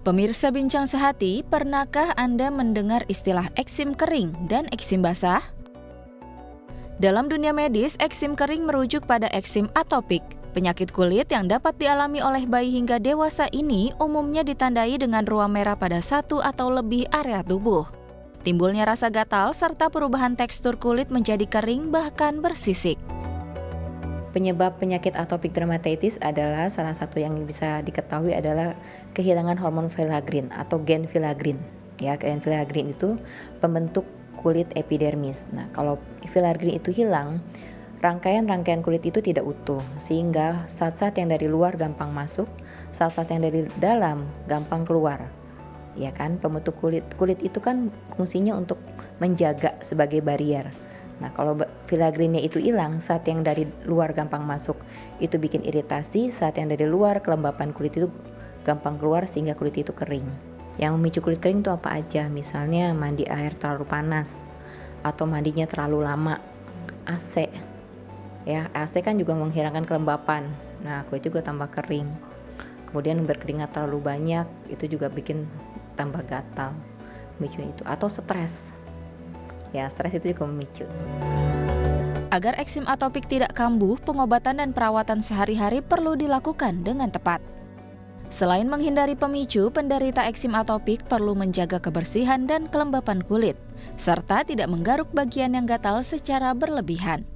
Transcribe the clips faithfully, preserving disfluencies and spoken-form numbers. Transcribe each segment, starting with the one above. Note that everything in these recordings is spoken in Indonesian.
Pemirsa Bincang Sehati, pernahkah Anda mendengar istilah eksim kering dan eksim basah? Dalam dunia medis, eksim kering merujuk pada eksim atopik. Penyakit kulit yang dapat dialami oleh bayi hingga dewasa ini umumnya ditandai dengan ruam merah pada satu atau lebih area tubuh. Timbulnya rasa gatal serta perubahan tekstur kulit menjadi kering bahkan bersisik. Penyebab penyakit atopik dermatitis adalah salah satu yang bisa diketahui adalah kehilangan hormon filaggrin atau gen filaggrin. Ya, gen filaggrin itu pembentuk kulit epidermis. Nah, kalau filaggrin itu hilang, rangkaian-rangkaian kulit itu tidak utuh, sehingga zat-zat yang dari luar gampang masuk, zat-zat yang dari dalam gampang keluar. Ya kan, pembentuk kulit kulit itu kan fungsinya untuk menjaga sebagai barrier. Nah, kalau filagrinnya itu hilang, saat yang dari luar gampang masuk itu bikin iritasi, saat yang dari luar kelembapan kulit itu gampang keluar sehingga kulit itu kering. Yang memicu kulit kering itu apa aja? Misalnya mandi air terlalu panas atau mandinya terlalu lama, A C. Ya, A C kan juga menghilangkan kelembapan. Nah, kulit juga tambah kering. Kemudian berkeringat terlalu banyak itu juga bikin tambah gatal. Memicu itu atau stres. Ya, stres itu juga memicu. Agar eksim atopik tidak kambuh, pengobatan dan perawatan sehari-hari perlu dilakukan dengan tepat. Selain menghindari pemicu, penderita eksim atopik perlu menjaga kebersihan dan kelembapan kulit, serta tidak menggaruk bagian yang gatal secara berlebihan.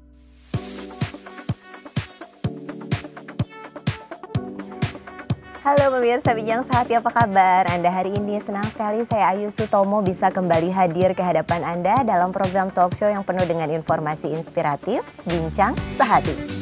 Halo pemirsa Bincang Sehati, apa kabar? Anda hari ini senang sekali saya Ayu Sutomo bisa kembali hadir ke hadapan Anda dalam program talk show yang penuh dengan informasi inspiratif, Bincang Sehati.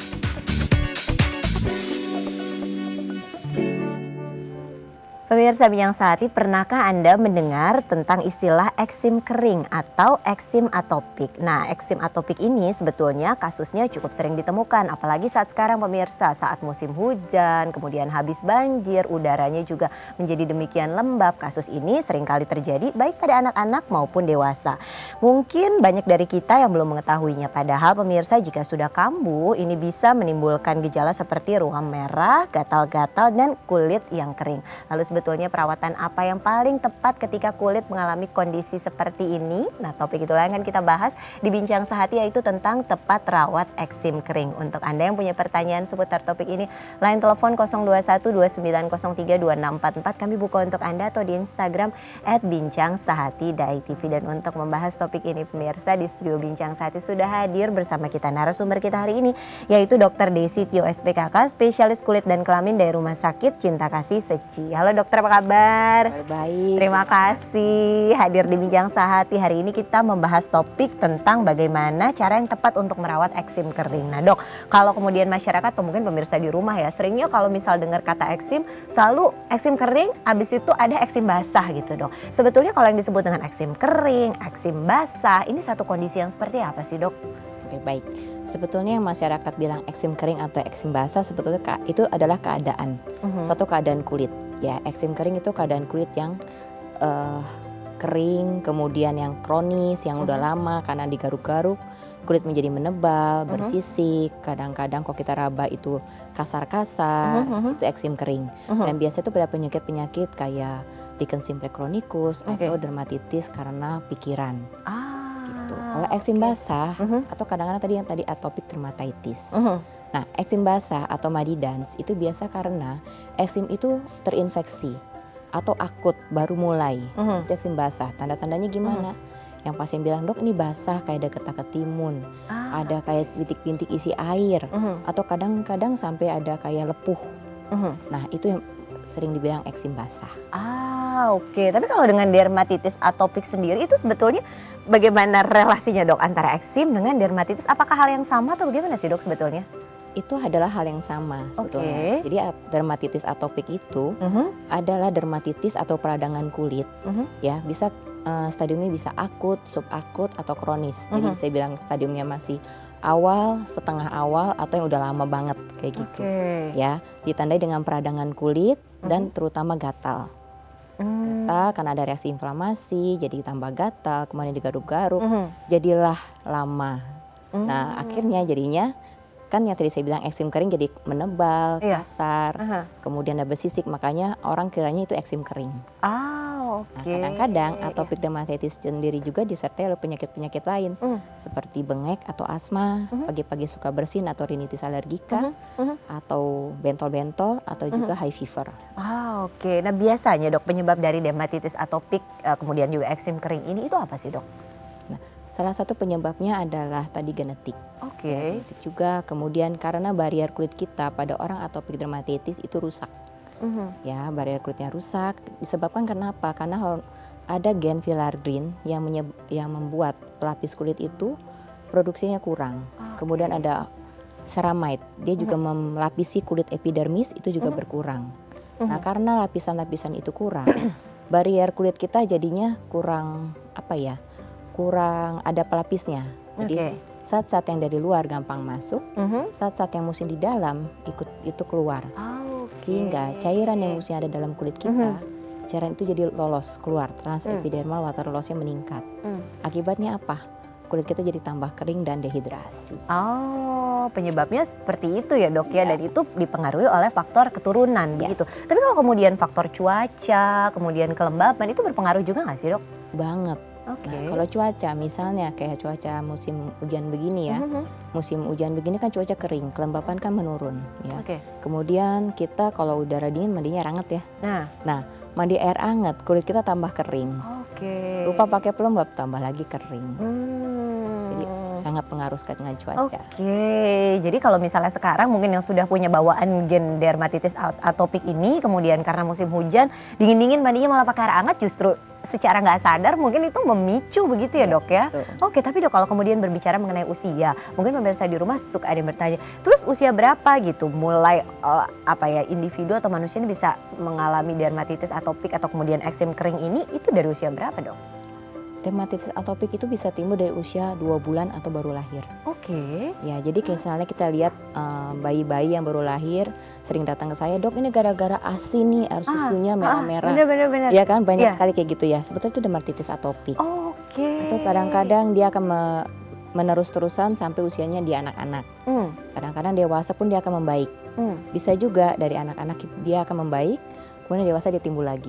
Pemirsa Bincang Sehati, pernahkah Anda mendengar tentang istilah eksim kering atau eksim atopik? Nah, eksim atopik ini sebetulnya kasusnya cukup sering ditemukan, apalagi saat sekarang pemirsa, saat musim hujan, kemudian habis banjir, udaranya juga menjadi demikian lembab. Kasus ini seringkali terjadi baik pada anak-anak maupun dewasa. Mungkin banyak dari kita yang belum mengetahuinya, padahal pemirsa jika sudah kambuh, ini bisa menimbulkan gejala seperti ruam merah, gatal-gatal, dan kulit yang kering. Lalu sebetulnya perawatan apa yang paling tepat ketika kulit mengalami kondisi seperti ini? Nah, topik itulah yang akan kita bahas di Bincang Sehati, yaitu tentang tepat rawat eksim kering. Untuk Anda yang punya pertanyaan seputar topik ini, line telepon nol dua satu dua sembilan nol tiga dua enam empat empat kami buka untuk Anda, atau di Instagram at bincang sehati dot i t v. Dan untuk membahas topik ini pemirsa, di studio Bincang Sehati sudah hadir bersama kita narasumber kita hari ini, yaitu dokter Desi Tio S P K K, spesialis kulit dan kelamin dari Rumah Sakit Cinta Kasih Seci. Halo dokter, apa kabar? Baik. Terima kasih hadir di Bincang Sehati. Hari ini kita membahas topik tentang bagaimana cara yang tepat untuk merawat eksim kering. Nah dok, kalau kemudian masyarakat atau mungkin pemirsa di rumah ya, seringnya kalau misal dengar kata eksim, selalu eksim kering, habis itu ada eksim basah gitu dok. Sebetulnya kalau yang disebut dengan eksim kering, eksim basah, ini satu kondisi yang seperti apa sih dok? Oke, baik. Sebetulnya yang masyarakat bilang eksim kering atau eksim basah sebetulnya itu adalah keadaan, uh-huh. suatu keadaan kulit. Ya, eksim kering itu keadaan kulit yang uh, kering, kemudian yang kronis, yang uh-huh. udah lama karena digaruk-garuk, kulit menjadi menebal, uh-huh. bersisik. Kadang-kadang kalau kita raba itu kasar-kasar, uh-huh. itu eksim kering. Uh-huh. Dan biasanya itu pada penyakit-penyakit kayak lichen simplex chronicus okay. atau dermatitis karena pikiran. Ah. Gitu. Kalau eksim okay. basah uh-huh. atau kadang-kadang tadi yang tadi atopic dermatitis. Uh-huh. Nah, eksim basah atau madidans itu biasa karena eksim itu terinfeksi atau akut baru mulai. Uh-huh. Itu eksim basah. Tanda-tandanya gimana? Uh-huh. Yang pasien bilang, dok ini basah kayak ada ketak ketimun, ah. ada kayak bintik-bintik isi air, uh-huh. atau kadang-kadang sampai ada kayak lepuh. Uh-huh. Nah, itu yang sering dibilang eksim basah. Ah, oke. Okay. Tapi kalau dengan dermatitis atopik sendiri itu sebetulnya bagaimana relasinya dok antara eksim dengan dermatitis? Apakah hal yang sama atau bagaimana sih dok sebetulnya? Itu adalah hal yang sama sebetulnya. Okay. Jadi dermatitis atopik itu uh-huh. adalah dermatitis atau peradangan kulit. Uh-huh. Ya, bisa uh, stadiumnya bisa akut, subakut atau kronis. Uh-huh. Jadi bisa bilang stadiumnya masih awal, setengah awal atau yang udah lama banget kayak gitu. Okay. Ya, ditandai dengan peradangan kulit uh-huh. dan terutama gatal. Hmm. Gatal karena ada reaksi inflamasi, jadi tambah gatal, kemudian digaruk-garuk, uh-huh. jadilah lama. Uh-huh. Nah, akhirnya jadinya kan yang tadi saya bilang eksim kering jadi menebal, Iya. kasar, Aha. kemudian ada besisik, makanya orang kiranya itu eksim kering. Ah, oke. Nah, kadang-kadang Iya. atopic dermatitis sendiri juga disertai oleh penyakit-penyakit lain Mm. seperti bengek atau asma, Mhm. pagi-pagi suka bersin atau rinitis alergika, Mhm, mhm. atau bentol-bentol atau juga high fever. Ah, oke. Nah, biasanya dok penyebab dari dermatitis atopik eh, kemudian juga eksim kering ini itu apa sih dok? Nah, salah satu penyebabnya adalah tadi genetik. Oke. Ya, genetik juga, kemudian karena barrier kulit kita pada orang atopic dermatitis itu rusak. Mhm. Ya, barrier kulitnya rusak disebabkan karena apa? Karena hor- ada gen filaggrin yang menyeb- yang membuat pelapis kulit itu produksinya kurang. Oke. Kemudian ada ceramide, dia juga melapisi kulit epidermis itu juga Mhm. berkurang. Mhm. Nah, karena lapisan-lapisan itu kurang, barrier kulit kita jadinya kurang apa ya? Kurang ada pelapisnya. Jadi Oke. saat-saat yang dari luar gampang masuk, Mhm. saat-saat yang musim di dalam ikut itu keluar. Ah, oke. Sehingga cairan yang mesti ada dalam kulit kita, cairan itu jadi lolos keluar, transepidermal water loss-nya meningkat. Hmm. Akibatnya apa? Kulit kita jadi tambah kering dan dehidrasi. Oh, penyebabnya seperti itu ya dok ya, Iya. dan itu dipengaruhi oleh faktor keturunan Yes. begitu. Tapi kalau kemudian faktor cuaca, kemudian kelembapan itu berpengaruh juga nggak sih dok? Banget. Oke. Nah, kalau cuaca misalnya kayak cuaca musim hujan begini ya, Mhm. musim hujan begini kan cuaca kering, kelembapan kan menurun ya. Oke. Kemudian kita kalau udara dingin mandinya air hangat ya. Nah, Mandi air hangat, kulit kita tambah kering. oke. Lupa pakai pelembab, tambah lagi kering. Hmm. Jadi sangat pengaruh sekali dengan cuaca. Oke, jadi kalau misalnya sekarang mungkin yang sudah punya bawaan gen dermatitis at- atopik ini, kemudian karena musim hujan, dingin-dingin mandinya malah pakai air hangat, justru secara nggak sadar mungkin itu memicu begitu ya Iya, dok ya? betul. Oke, tapi dok kalau kemudian berbicara mengenai usia, mungkin pemirsa di rumah suka ada yang bertanya, terus usia berapa gitu mulai eh, apa ya individu atau manusia ini bisa mengalami dermatitis atopik atau kemudian eksim kering ini, itu dari usia berapa dok? Dermatitis atopik itu bisa timbul dari usia dua bulan atau baru lahir. Oke. Ya, jadi kayak misalnya kita lihat eh, bayi-bayi yang baru lahir sering datang ke saya, dok ini gara-gara asin nih air susunya merah-merah. Bener-bener. bener. Ya kan banyak Iya. sekali kayak gitu ya. Sebetulnya itu dermatitis atopik. Oke. Atau kadang-kadang dia akan me- menerus-terusan sampai usianya di anak-anak. Hmm, Kadang-kadang dewasa pun dia akan membaik. hmm. Bisa juga dari anak-anak dia akan membaik, kemudian dewasa dia timbul lagi.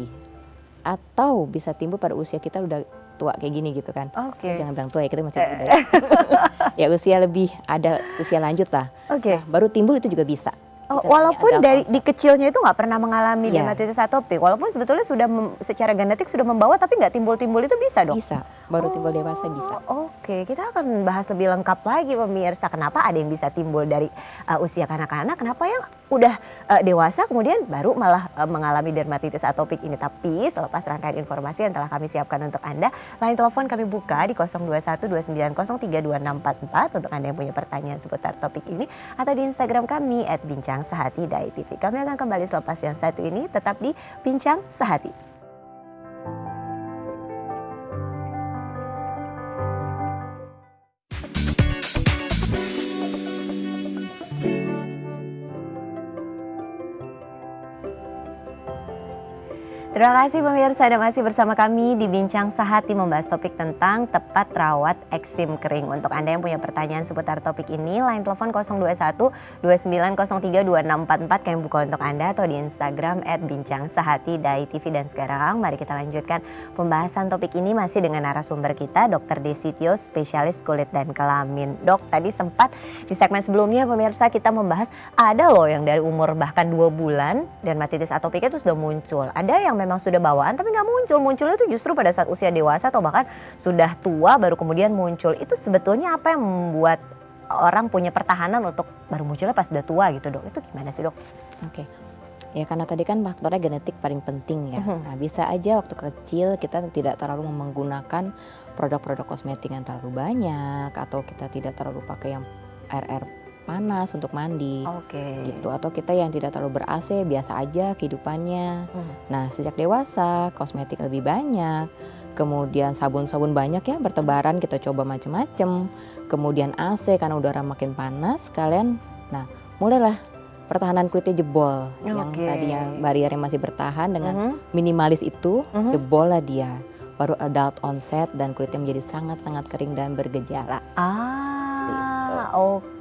Atau bisa timbul pada usia kita udah tua kayak gini gitu kan. Oke. Jangan bilang tua ya, kita masih muda. ya. Ya usia lebih, ada usia lanjut lah. Oke. Nah, baru timbul itu juga bisa. Oh, Kita walaupun namanya dari adult di kecilnya itu nggak pernah mengalami Iya. dermatitis atopik, walaupun sebetulnya sudah mem- secara genetik sudah membawa tapi nggak timbul-timbul itu bisa dok? Bisa, baru timbul dewasa bisa. Oh, Oke, kita akan bahas lebih lengkap lagi pemirsa. Kenapa ada yang bisa timbul dari uh, usia kanak-kanak, kenapa yang udah uh, dewasa kemudian baru malah uh, mengalami dermatitis atopik ini. Tapi selepas rangkaian informasi yang telah kami siapkan untuk Anda, line telepon kami buka di nol dua satu dua sembilan nol tiga dua enam empat empat untuk Anda yang punya pertanyaan seputar topik ini, atau di Instagram kami at bincang sehati dai T V. Kami akan kembali selepas yang satu ini, tetap di Bincang Sehati. Terima kasih pemirsa, Anda masih bersama kami di Bincang Sehati membahas topik tentang tepat rawat eksim kering. Untuk Anda yang punya pertanyaan seputar topik ini, line telepon nol dua satu dua sembilan nol tiga dua enam empat empat kami buka untuk Anda, atau di Instagram at bincang sehati dai T V. Dan sekarang mari kita lanjutkan pembahasan topik ini masih dengan narasumber kita, dokter Desi Tio, spesialis kulit dan kelamin. Dok, tadi sempat di segmen sebelumnya pemirsa kita membahas ada loh yang dari umur bahkan dua bulan dermatitis atopiknya itu sudah muncul. Ada yang memang sudah bawaan tapi nggak muncul, munculnya itu justru pada saat usia dewasa atau bahkan sudah tua baru kemudian muncul. Itu sebetulnya apa yang membuat orang punya pertahanan untuk baru munculnya pas sudah tua gitu dok? Itu gimana sih dok? Oke. Ya karena tadi kan faktornya genetik paling penting ya. Mhm. Nah, bisa aja waktu kecil kita tidak terlalu menggunakan produk-produk kosmetik yang terlalu banyak, atau kita tidak terlalu pakai yang air-air panas untuk mandi. Oke. Gitu, atau kita yang tidak terlalu ber-A C, biasa aja kehidupannya. Hmm. Nah, sejak dewasa kosmetik lebih banyak, kemudian sabun-sabun banyak ya bertebaran, kita coba macam-macam. Kemudian A C karena udara makin panas, kalian nah mulailah pertahanan kulitnya jebol. Yang Oke. tadinya bariernya masih bertahan dengan Mhm. minimalis itu, Mhm. jebol lah dia. Baru adult onset dan kulitnya menjadi sangat-sangat kering dan bergejala. Ah, oke.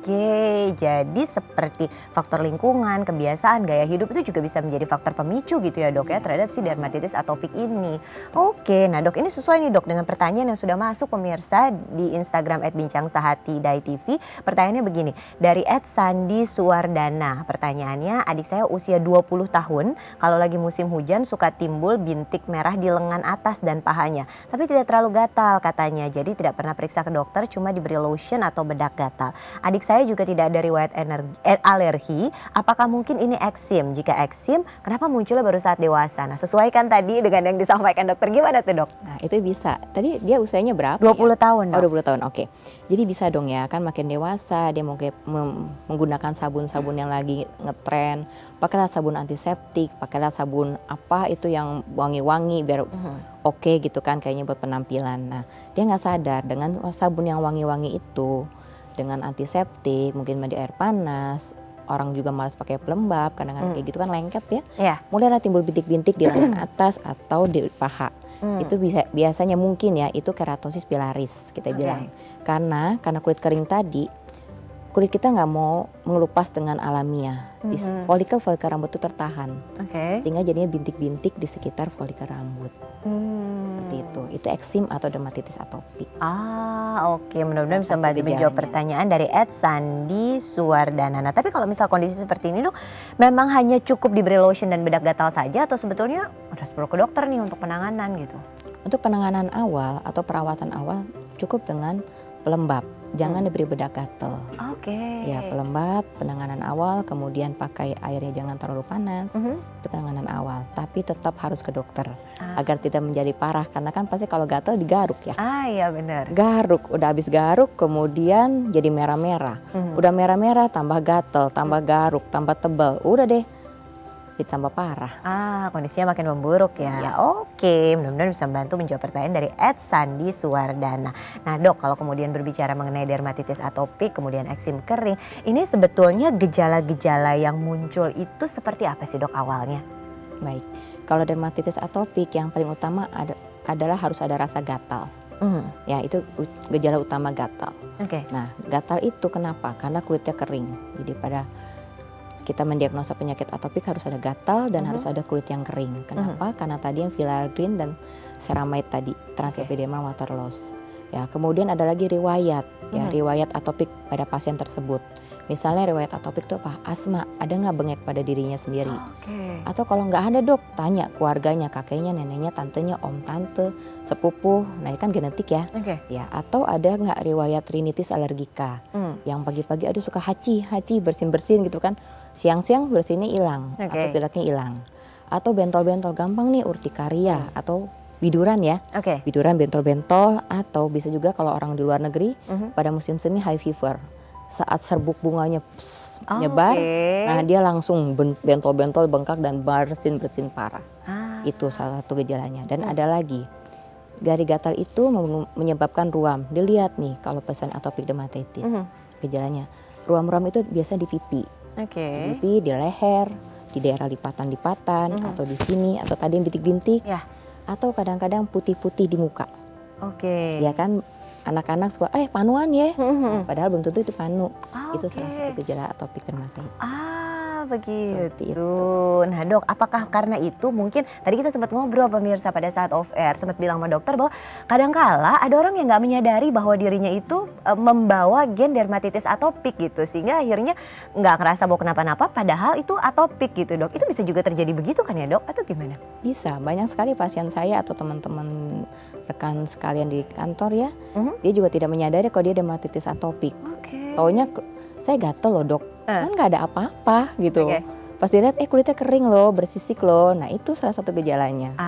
Oke, jadi seperti faktor lingkungan, kebiasaan, gaya hidup itu juga bisa menjadi faktor pemicu gitu ya dok ya terhadap si dermatitis atopik ini. Oke, nah dok ini sesuai nih dok dengan pertanyaan yang sudah masuk pemirsa di Instagram et bincang sehati dai T V. Pertanyaannya begini, dari et Sandi Suwardana. Pertanyaannya, adik saya usia dua puluh tahun, kalau lagi musim hujan suka timbul bintik merah di lengan atas dan pahanya. Tapi tidak terlalu gatal katanya, jadi tidak pernah periksa ke dokter, cuma diberi lotion atau bedak gatal. Adik saya juga tidak ada riwayat energi, eh, alergi. Apakah mungkin ini eksim? Jika eksim, kenapa munculnya baru saat dewasa? Nah, sesuaikan tadi dengan yang disampaikan dokter. Gimana tuh dok? Nah, itu bisa. Tadi dia usianya berapa? dua puluh ya? tahun dok. Oh, dua puluh tahun. Oke. Jadi bisa dong ya, kan makin dewasa dia mungkin menggunakan sabun-sabun yang lagi ngetren. Pakailah sabun antiseptik, pakailah sabun apa itu yang wangi-wangi biar uh-huh. oke okay gitu kan kayaknya buat penampilan. Nah, dia nggak sadar dengan sabun yang wangi-wangi itu, dengan antiseptik, mungkin mandi air panas, orang juga malas pakai pelembab, kadang-kadang hmm. kayak gitu kan lengket ya. Yeah. Mulailah timbul bintik-bintik di lengan atas atau di paha. Hmm. Itu bisa biasanya mungkin ya itu keratosis pilaris kita okay. bilang. Karena karena kulit kering tadi, kulit kita nggak mau mengelupas dengan alamiah. Mm-hmm. Folikel-folikel rambut itu tertahan. Okay. Sehingga jadinya bintik-bintik di sekitar folikel rambut. Hmm. Seperti itu. Itu eksim atau dermatitis atopik. Ah, oke. Okay. Mudah-mudahan bisa bantu menjawab pertanyaan dari et Sandi Suwardana. Nah, tapi kalau misal kondisi seperti ini dok, memang hanya cukup diberi lotion dan bedak gatal saja atau sebetulnya harus perlu ke dokter nih untuk penanganan gitu? Untuk penanganan awal atau perawatan awal cukup dengan pelembab. Jangan hmm. diberi bedak gatal. Oke. Okay. Ya, pelembab, penanganan awal, kemudian pakai airnya jangan terlalu panas. Uh-huh. Itu penanganan awal. Tapi tetap harus ke dokter ah. agar tidak menjadi parah. Karena kan pasti kalau gatal digaruk ya. Ah iya benar. Garuk, udah habis garuk, kemudian jadi merah-merah. Uh-huh. Udah merah-merah, tambah gatal, tambah uh-huh. garuk, tambah tebal. Udah deh. Ditambah parah. Ah, kondisinya makin memburuk ya. Ya. Oke, mudah-mudahan bisa membantu menjawab pertanyaan dari et Sandi Suwardana. Nah dok, kalau kemudian berbicara mengenai dermatitis atopik, kemudian eksim kering, ini sebetulnya gejala-gejala yang muncul itu seperti apa sih dok awalnya? Baik, kalau dermatitis atopik yang paling utama ada, adalah harus ada rasa gatal. Mm. Ya, itu gejala utama gatal. Oke. Okay. Nah, gatal itu kenapa? Karena kulitnya kering. Jadi pada kita mendiagnosa penyakit atopik harus ada gatal dan uh-huh. harus ada kulit yang kering. Kenapa? Uh-huh. Karena tadi yang filagreen dan ceramide tadi, transepidermal water loss. Ya, kemudian ada lagi riwayat, uh-huh. ya riwayat atopik pada pasien tersebut. Misalnya riwayat atopik itu apa? Asma, ada nggak bengek pada dirinya sendiri? Okay. Atau kalau nggak ada dok, tanya keluarganya, kakeknya, neneknya, tantenya, om, tante, sepupu. Nah itu kan genetik ya. Okay. Ya, atau ada nggak riwayat rinitis alergika? Hmm. Yang pagi-pagi ada suka haci, haci bersin-bersin gitu kan. Siang-siang bersinnya hilang okay. atau pileknya hilang. Atau bentol-bentol gampang nih urtikaria hmm. atau biduran ya. Okay. Biduran bentol-bentol atau bisa juga kalau orang di luar negeri uh-huh. pada musim semi high fever. Saat serbuk bunganya pss, oh, menyebar, okay. nah dia langsung bentol-bentol bengkak dan bersin-bersin parah. Ah. Itu salah satu gejalanya. Dan hmm. ada lagi, dari gatal itu menyebabkan ruam. Dilihat nih kalau pasien atopik dermatitis, uh-huh. gejalanya. Ruam-ruam itu biasa di pipi. Okay. Di pipi, di leher, di daerah lipatan-lipatan, uh-huh. atau di sini, atau tadi yang bintik-bintik, yeah. atau kadang-kadang putih-putih di muka. Oke. Okay. Ya kan, anak-anak suka, eh panuan ya, uh-huh. nah, padahal belum tentu itu panu. Oh, itu okay. salah satu gejala atopik dermatitis. Ah, begitu. Nah dok, apakah karena itu mungkin tadi kita sempat ngobrol pemirsa pada saat off air, sempat bilang sama dokter bahwa kadangkala ada orang yang nggak menyadari bahwa dirinya itu e, membawa gen dermatitis atopik gitu, sehingga akhirnya nggak ngerasa bahwa kenapa-napa, padahal itu atopik gitu dok. Itu bisa juga terjadi begitu kan ya dok, atau gimana? Bisa, banyak sekali pasien saya atau teman-teman rekan sekalian di kantor ya, uh-huh. dia juga tidak menyadari kalau dia dermatitis atopik. Okay. Taunya saya gatel loh dok, uh. kan nggak ada apa-apa gitu. Okay. Pas dilihat, eh kulitnya kering loh, bersisik loh. Nah itu salah satu gejalanya.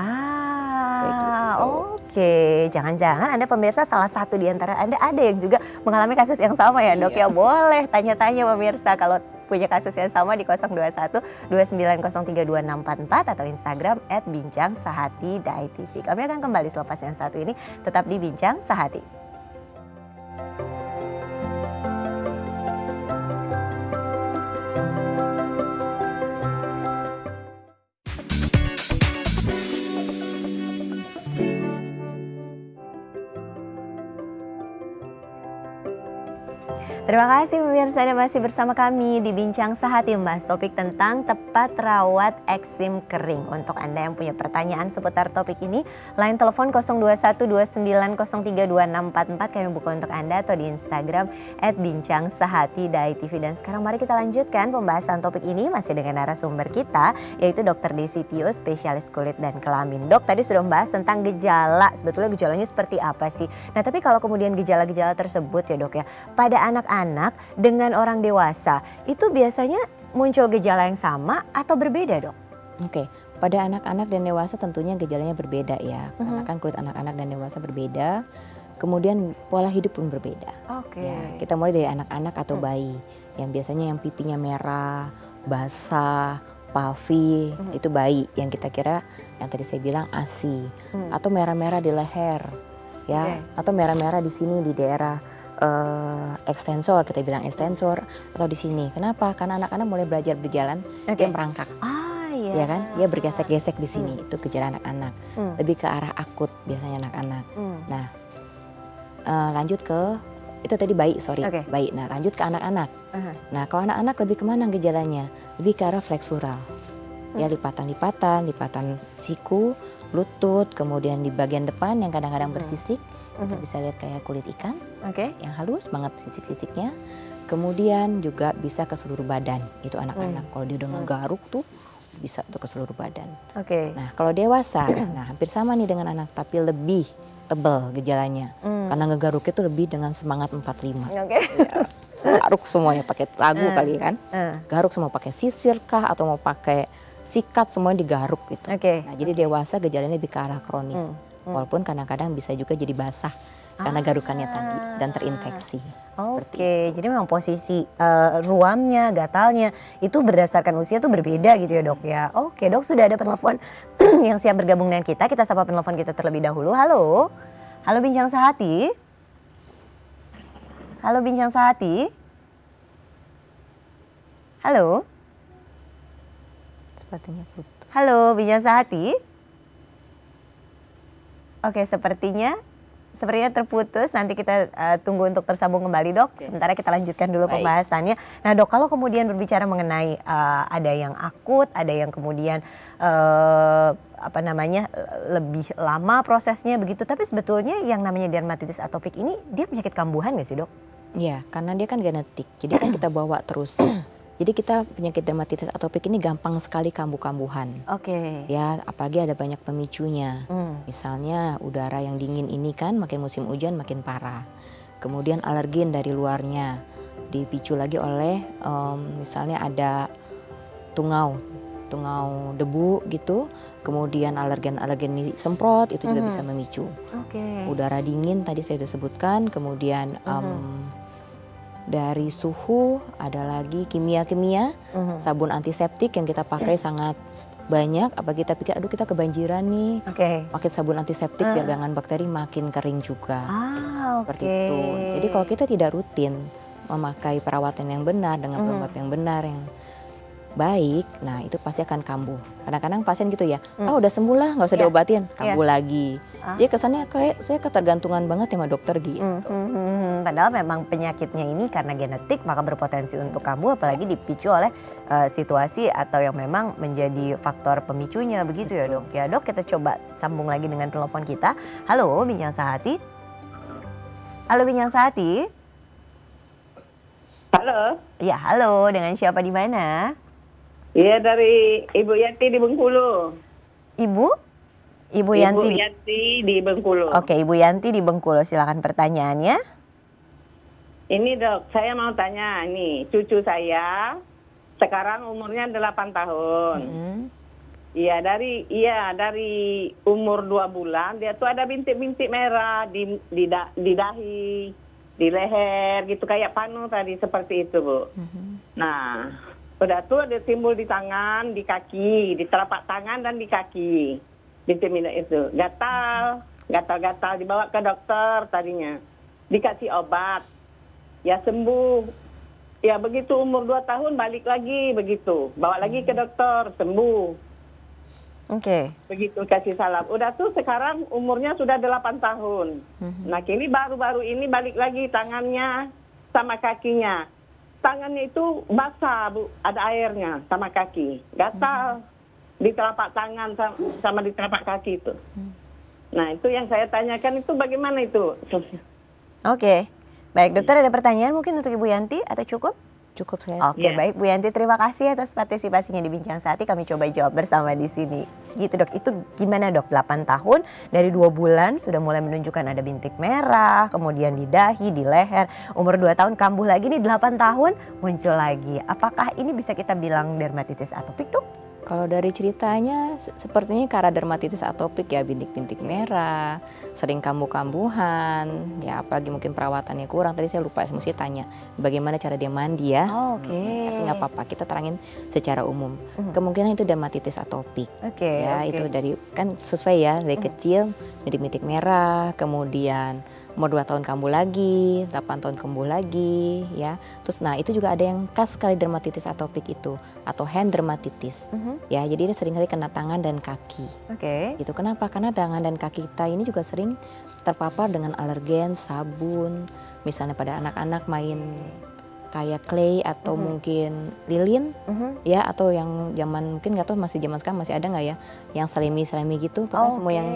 Ah, gitu. Oke. Okay. Jangan-jangan Anda pemirsa salah satu di antara Anda ada yang juga mengalami kasus yang sama ya dok. Iya. Ya boleh tanya-tanya pemirsa kalau punya kasus yang sama di nol dua satu dua sembilan nol tiga dua enam empat empat atau Instagram et bincang sehati dai T V. Kami akan kembali selepas yang satu ini, tetap di Bincang Sehati. Terima kasih pemirsa, Anda masih bersama kami di Bincang Sehati membahas topik tentang tepat rawat eksim kering. Untuk Anda yang punya pertanyaan seputar topik ini, line telepon nol dua satu dua sembilan nol tiga dua enam empat empat kami buka untuk Anda, atau di Instagram at bincang sehati dot i t v. Dan sekarang mari kita lanjutkan pembahasan topik ini masih dengan narasumber kita, yaitu dokter Desi Tio, spesialis kulit dan kelamin. Dok, tadi sudah membahas tentang gejala, sebetulnya gejalanya seperti apa sih? Nah, tapi kalau kemudian gejala-gejala tersebut ya dok ya, pada anak-anak anak dengan orang dewasa itu biasanya muncul gejala yang sama atau berbeda dok? Oke, pada anak-anak dan dewasa tentunya gejalanya berbeda ya, uh-huh. karena kan kulit anak-anak dan dewasa berbeda, kemudian pola hidup pun berbeda. Oke. Ya, kita mulai dari anak-anak atau bayi, yang biasanya yang pipinya merah, basah, puffy, uh-huh. itu bayi yang kita kira yang tadi saya bilang A S I, uh-huh. atau merah-merah di leher, ya, okay. atau merah-merah di sini di daerah Uh, ekstensor, kita bilang ekstensor, atau di sini. Kenapa? Karena anak-anak mulai belajar berjalan, okay. dia merangkak, ah, iya. ya kan? Dia bergesek-gesek di sini. Hmm. Itu gejala anak-anak. Hmm. Lebih ke arah akut biasanya anak-anak. Hmm. Nah, uh, lanjut ke itu tadi bayi, sorry, okay. bayi. Nah, lanjut ke anak-anak. Uh-huh. Nah, kalau anak-anak lebih kemana gejalanya? Lebih ke arah fleksural. Hmm. Ya, lipatan-lipatan, lipatan siku, lutut, kemudian di bagian depan yang kadang-kadang hmm. bersisik. Kita uh-huh. bisa lihat kayak kulit ikan, okay. yang halus banget sisik-sisiknya. Kemudian juga bisa ke seluruh badan, itu anak-anak. Hmm. Kalau dia udah ngegaruk tuh bisa tuh ke seluruh badan. Oke. Okay. Nah kalau dewasa, nah hampir sama nih dengan anak, tapi lebih tebal gejalanya. Hmm. Karena ngegaruknya tuh lebih dengan semangat empat puluh lima. Oke. Okay. Ya, garuk semuanya pakai lagu uh, kali kan. Uh. Garuk semua pakai sisir kah atau mau pakai sikat, semuanya digaruk gitu. Oke. Okay. Nah jadi okay. dewasa gejalanya lebih ke arah kronis. Hmm. Walaupun kadang-kadang bisa juga jadi basah ah. karena garukannya tadi dan terinfeksi. Oke, okay. Jadi memang posisi uh, ruamnya, gatalnya itu berdasarkan usia tuh berbeda gitu ya dok ya. Oke okay, dok, sudah ada penelpon yang siap bergabung dengan kita. Kita sapa penelpon kita terlebih dahulu. Halo, halo Bincang Sehati. Halo Bincang Sehati. Halo. Sepertinya putus. Halo Bincang Sehati. Oke, sepertinya sepertinya terputus. Nanti kita uh, tunggu untuk tersambung kembali dok. Oke. Sementara kita lanjutkan dulu Baik. pembahasannya. Nah dok, kalau kemudian berbicara mengenai uh, ada yang akut, ada yang kemudian uh, apa namanya lebih lama prosesnya begitu. Tapi sebetulnya yang namanya dermatitis atopik ini dia penyakit kambuhan nggak sih dok? Iya, karena dia kan genetik. Jadi kan kita bawa terus. Jadi kita penyakit dermatitis atopik ini gampang sekali kambuh-kambuhan. Oke. Okay. Ya, apalagi ada banyak pemicunya. Hmm. Misalnya udara yang dingin ini kan makin musim hujan makin parah. Kemudian alergen dari luarnya dipicu lagi oleh um, misalnya ada tungau, tungau debu gitu. Kemudian alergen-alergen semprot itu juga hmm. bisa memicu. Oke. Okay. Udara dingin tadi saya sudah sebutkan. Kemudian um, hmm. dari suhu, ada lagi kimia-kimia, uh-huh. sabun antiseptik yang kita pakai sangat banyak. Apa kita pikir, aduh kita kebanjiran nih, okay. pakai sabun antiseptik uh. biar jangan bakteri makin kering juga. Ah, seperti okay. itu. Jadi kalau kita tidak rutin memakai perawatan yang benar dengan pelembab uh. yang benar yang baik, nah itu pasti akan kambuh. Kadang-kadang pasien gitu ya, hmm. ah udah sembuh lah, nggak usah yeah. diobatin, kambuh yeah. lagi. Ah. Dia kesannya kayak saya ketergantungan banget sama dokter gitu. Hmm, hmm, hmm. Padahal memang penyakitnya ini karena genetik maka berpotensi untuk kambuh, apalagi dipicu oleh uh, situasi atau yang memang menjadi faktor pemicunya begitu. Betul. Ya dok. Ya dok, kita coba sambung lagi dengan telepon kita. Halo Bincang Sehati. Halo Bincang Sehati. Halo. Ya halo, dengan siapa di mana? Iya, dari Ibu Yanti di Bengkulu. Ibu? Ibu Yanti, Ibu Yanti di... di Bengkulu. Oke, Ibu Yanti di Bengkulu, silakan pertanyaannya. Ini dok, saya mau tanya nih, cucu saya sekarang umurnya delapan tahun. Iya, mm-hmm. dari iya dari umur dua bulan dia tuh ada bintik-bintik merah di di, da, di dahi, di leher gitu kayak panu tadi seperti itu, Bu. Mm-hmm. Nah, udah tuh ada timbul di tangan, di kaki, di telapak tangan dan di kaki. Bintik minyak itu gatal, gatal-gatal dibawa ke dokter tadinya. Dikasih obat. Ya sembuh. Ya begitu umur dua tahun balik lagi begitu. Bawa lagi ke dokter, sembuh. Oke. Okay. Begitu kasih salam. Udah tuh sekarang umurnya sudah delapan tahun. Mm-hmm. Nah kini baru-baru ini balik lagi tangannya sama kakinya. Tangannya itu basah, Bu, ada airnya sama kaki. Gatal di telapak tangan sama, sama di telapak kaki itu. Nah, itu yang saya tanyakan itu bagaimana itu? Oke. Baik, dokter ada pertanyaan mungkin untuk Ibu Yanti atau cukup? Cukup saya. Oke, Ya. baik Bu Yanti, terima kasih atas partisipasinya di Bincang Sehati. Kami coba jawab bersama di sini. Gitu dok, itu gimana dok? delapan tahun dari dua bulan sudah mulai menunjukkan ada bintik merah, kemudian di dahi, di leher. Umur dua tahun kambuh lagi nih, delapan tahun muncul lagi. Apakah ini bisa kita bilang dermatitis atopik dok? Kalau dari ceritanya se- sepertinya karena dermatitis atopik ya, bintik-bintik merah, sering kambuh-kambuhan, ya apalagi mungkin perawatannya kurang. Tadi saya lupa, saya mesti tanya bagaimana cara dia mandi ya. Oh, oke. Tapi nggak apa-apa, kita terangin secara umum. Mhm. Kemungkinan itu dermatitis atopik. Oke, Ya oke. itu dari kan sesuai ya dari Mhm. kecil bintik-bintik merah, kemudian umur dua tahun kambuh lagi, delapan tahun kambuh lagi ya. Terus nah itu juga ada yang khas sekali dermatitis atopik itu atau hand dermatitis. Mhm. Ya, jadi dia sering kali kena tangan dan kaki. Oke. Gitu. Kenapa? Karena tangan dan kaki kita ini juga sering terpapar dengan alergen, sabun. Misalnya pada anak-anak main kayak clay atau Mhm. mungkin lilin Mhm. ya, atau yang zaman mungkin nggak tahu masih zaman sekarang masih ada nggak ya, yang slimy-slimy gitu. Pokoknya semua yang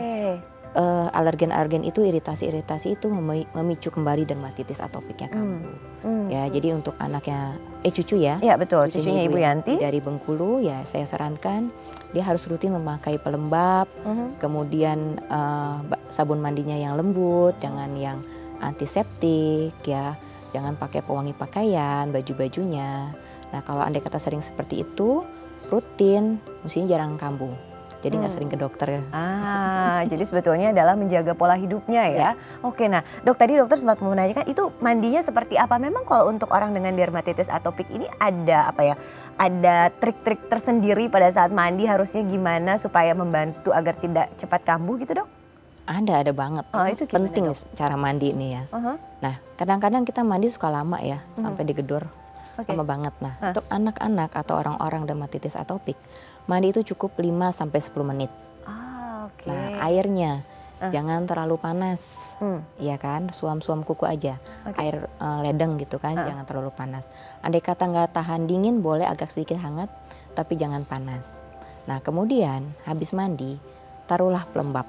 eh, alergen-alergen itu, iritasi-iritasi itu memi- memicu kembali dermatitis atopiknya kambuh. Hmm. Ya, jadi untuk anaknya eh cucu ya. Iya betul, cucunya Ibu Yanti. Dari Bengkulu ya saya sarankan dia harus rutin memakai pelembab, Mhm. kemudian eh, ba- sabun mandinya yang lembut, jangan yang antiseptik ya, jangan pakai pewangi pakaian, baju-bajunya. Nah kalau andai kata sering seperti itu, rutin, mestinya jarang kambuh. Jadi nggak Hmm. sering ke dokter. Ah, jadi sebetulnya adalah menjaga pola hidupnya ya. Oke, nah dok tadi dokter sempat menanyakan itu mandinya seperti apa? Memang kalau untuk orang dengan dermatitis atopik ini ada apa ya? Ada trik-trik tersendiri pada saat mandi harusnya gimana supaya membantu agar tidak cepat kambuh gitu dok? Ada, ada banget. Oh, itu gimana, penting Dok? cara mandi ini ya. Uh-huh. Nah kadang-kadang kita mandi suka lama ya, sampai digedor. Oke. Lama banget. Nah, Hah. untuk anak-anak atau orang-orang dermatitis atopik, mandi itu cukup lima sampai sepuluh menit. Ah, oke. Nah, airnya Ah. jangan terlalu panas. Hmm, Ya kan, suam-suam kuku aja. oke. Air eh, ledeng gitu kan, Ah. jangan terlalu panas. Andai kata nggak tahan dingin, boleh agak sedikit hangat, tapi jangan panas. Nah, kemudian habis mandi, taruhlah pelembab.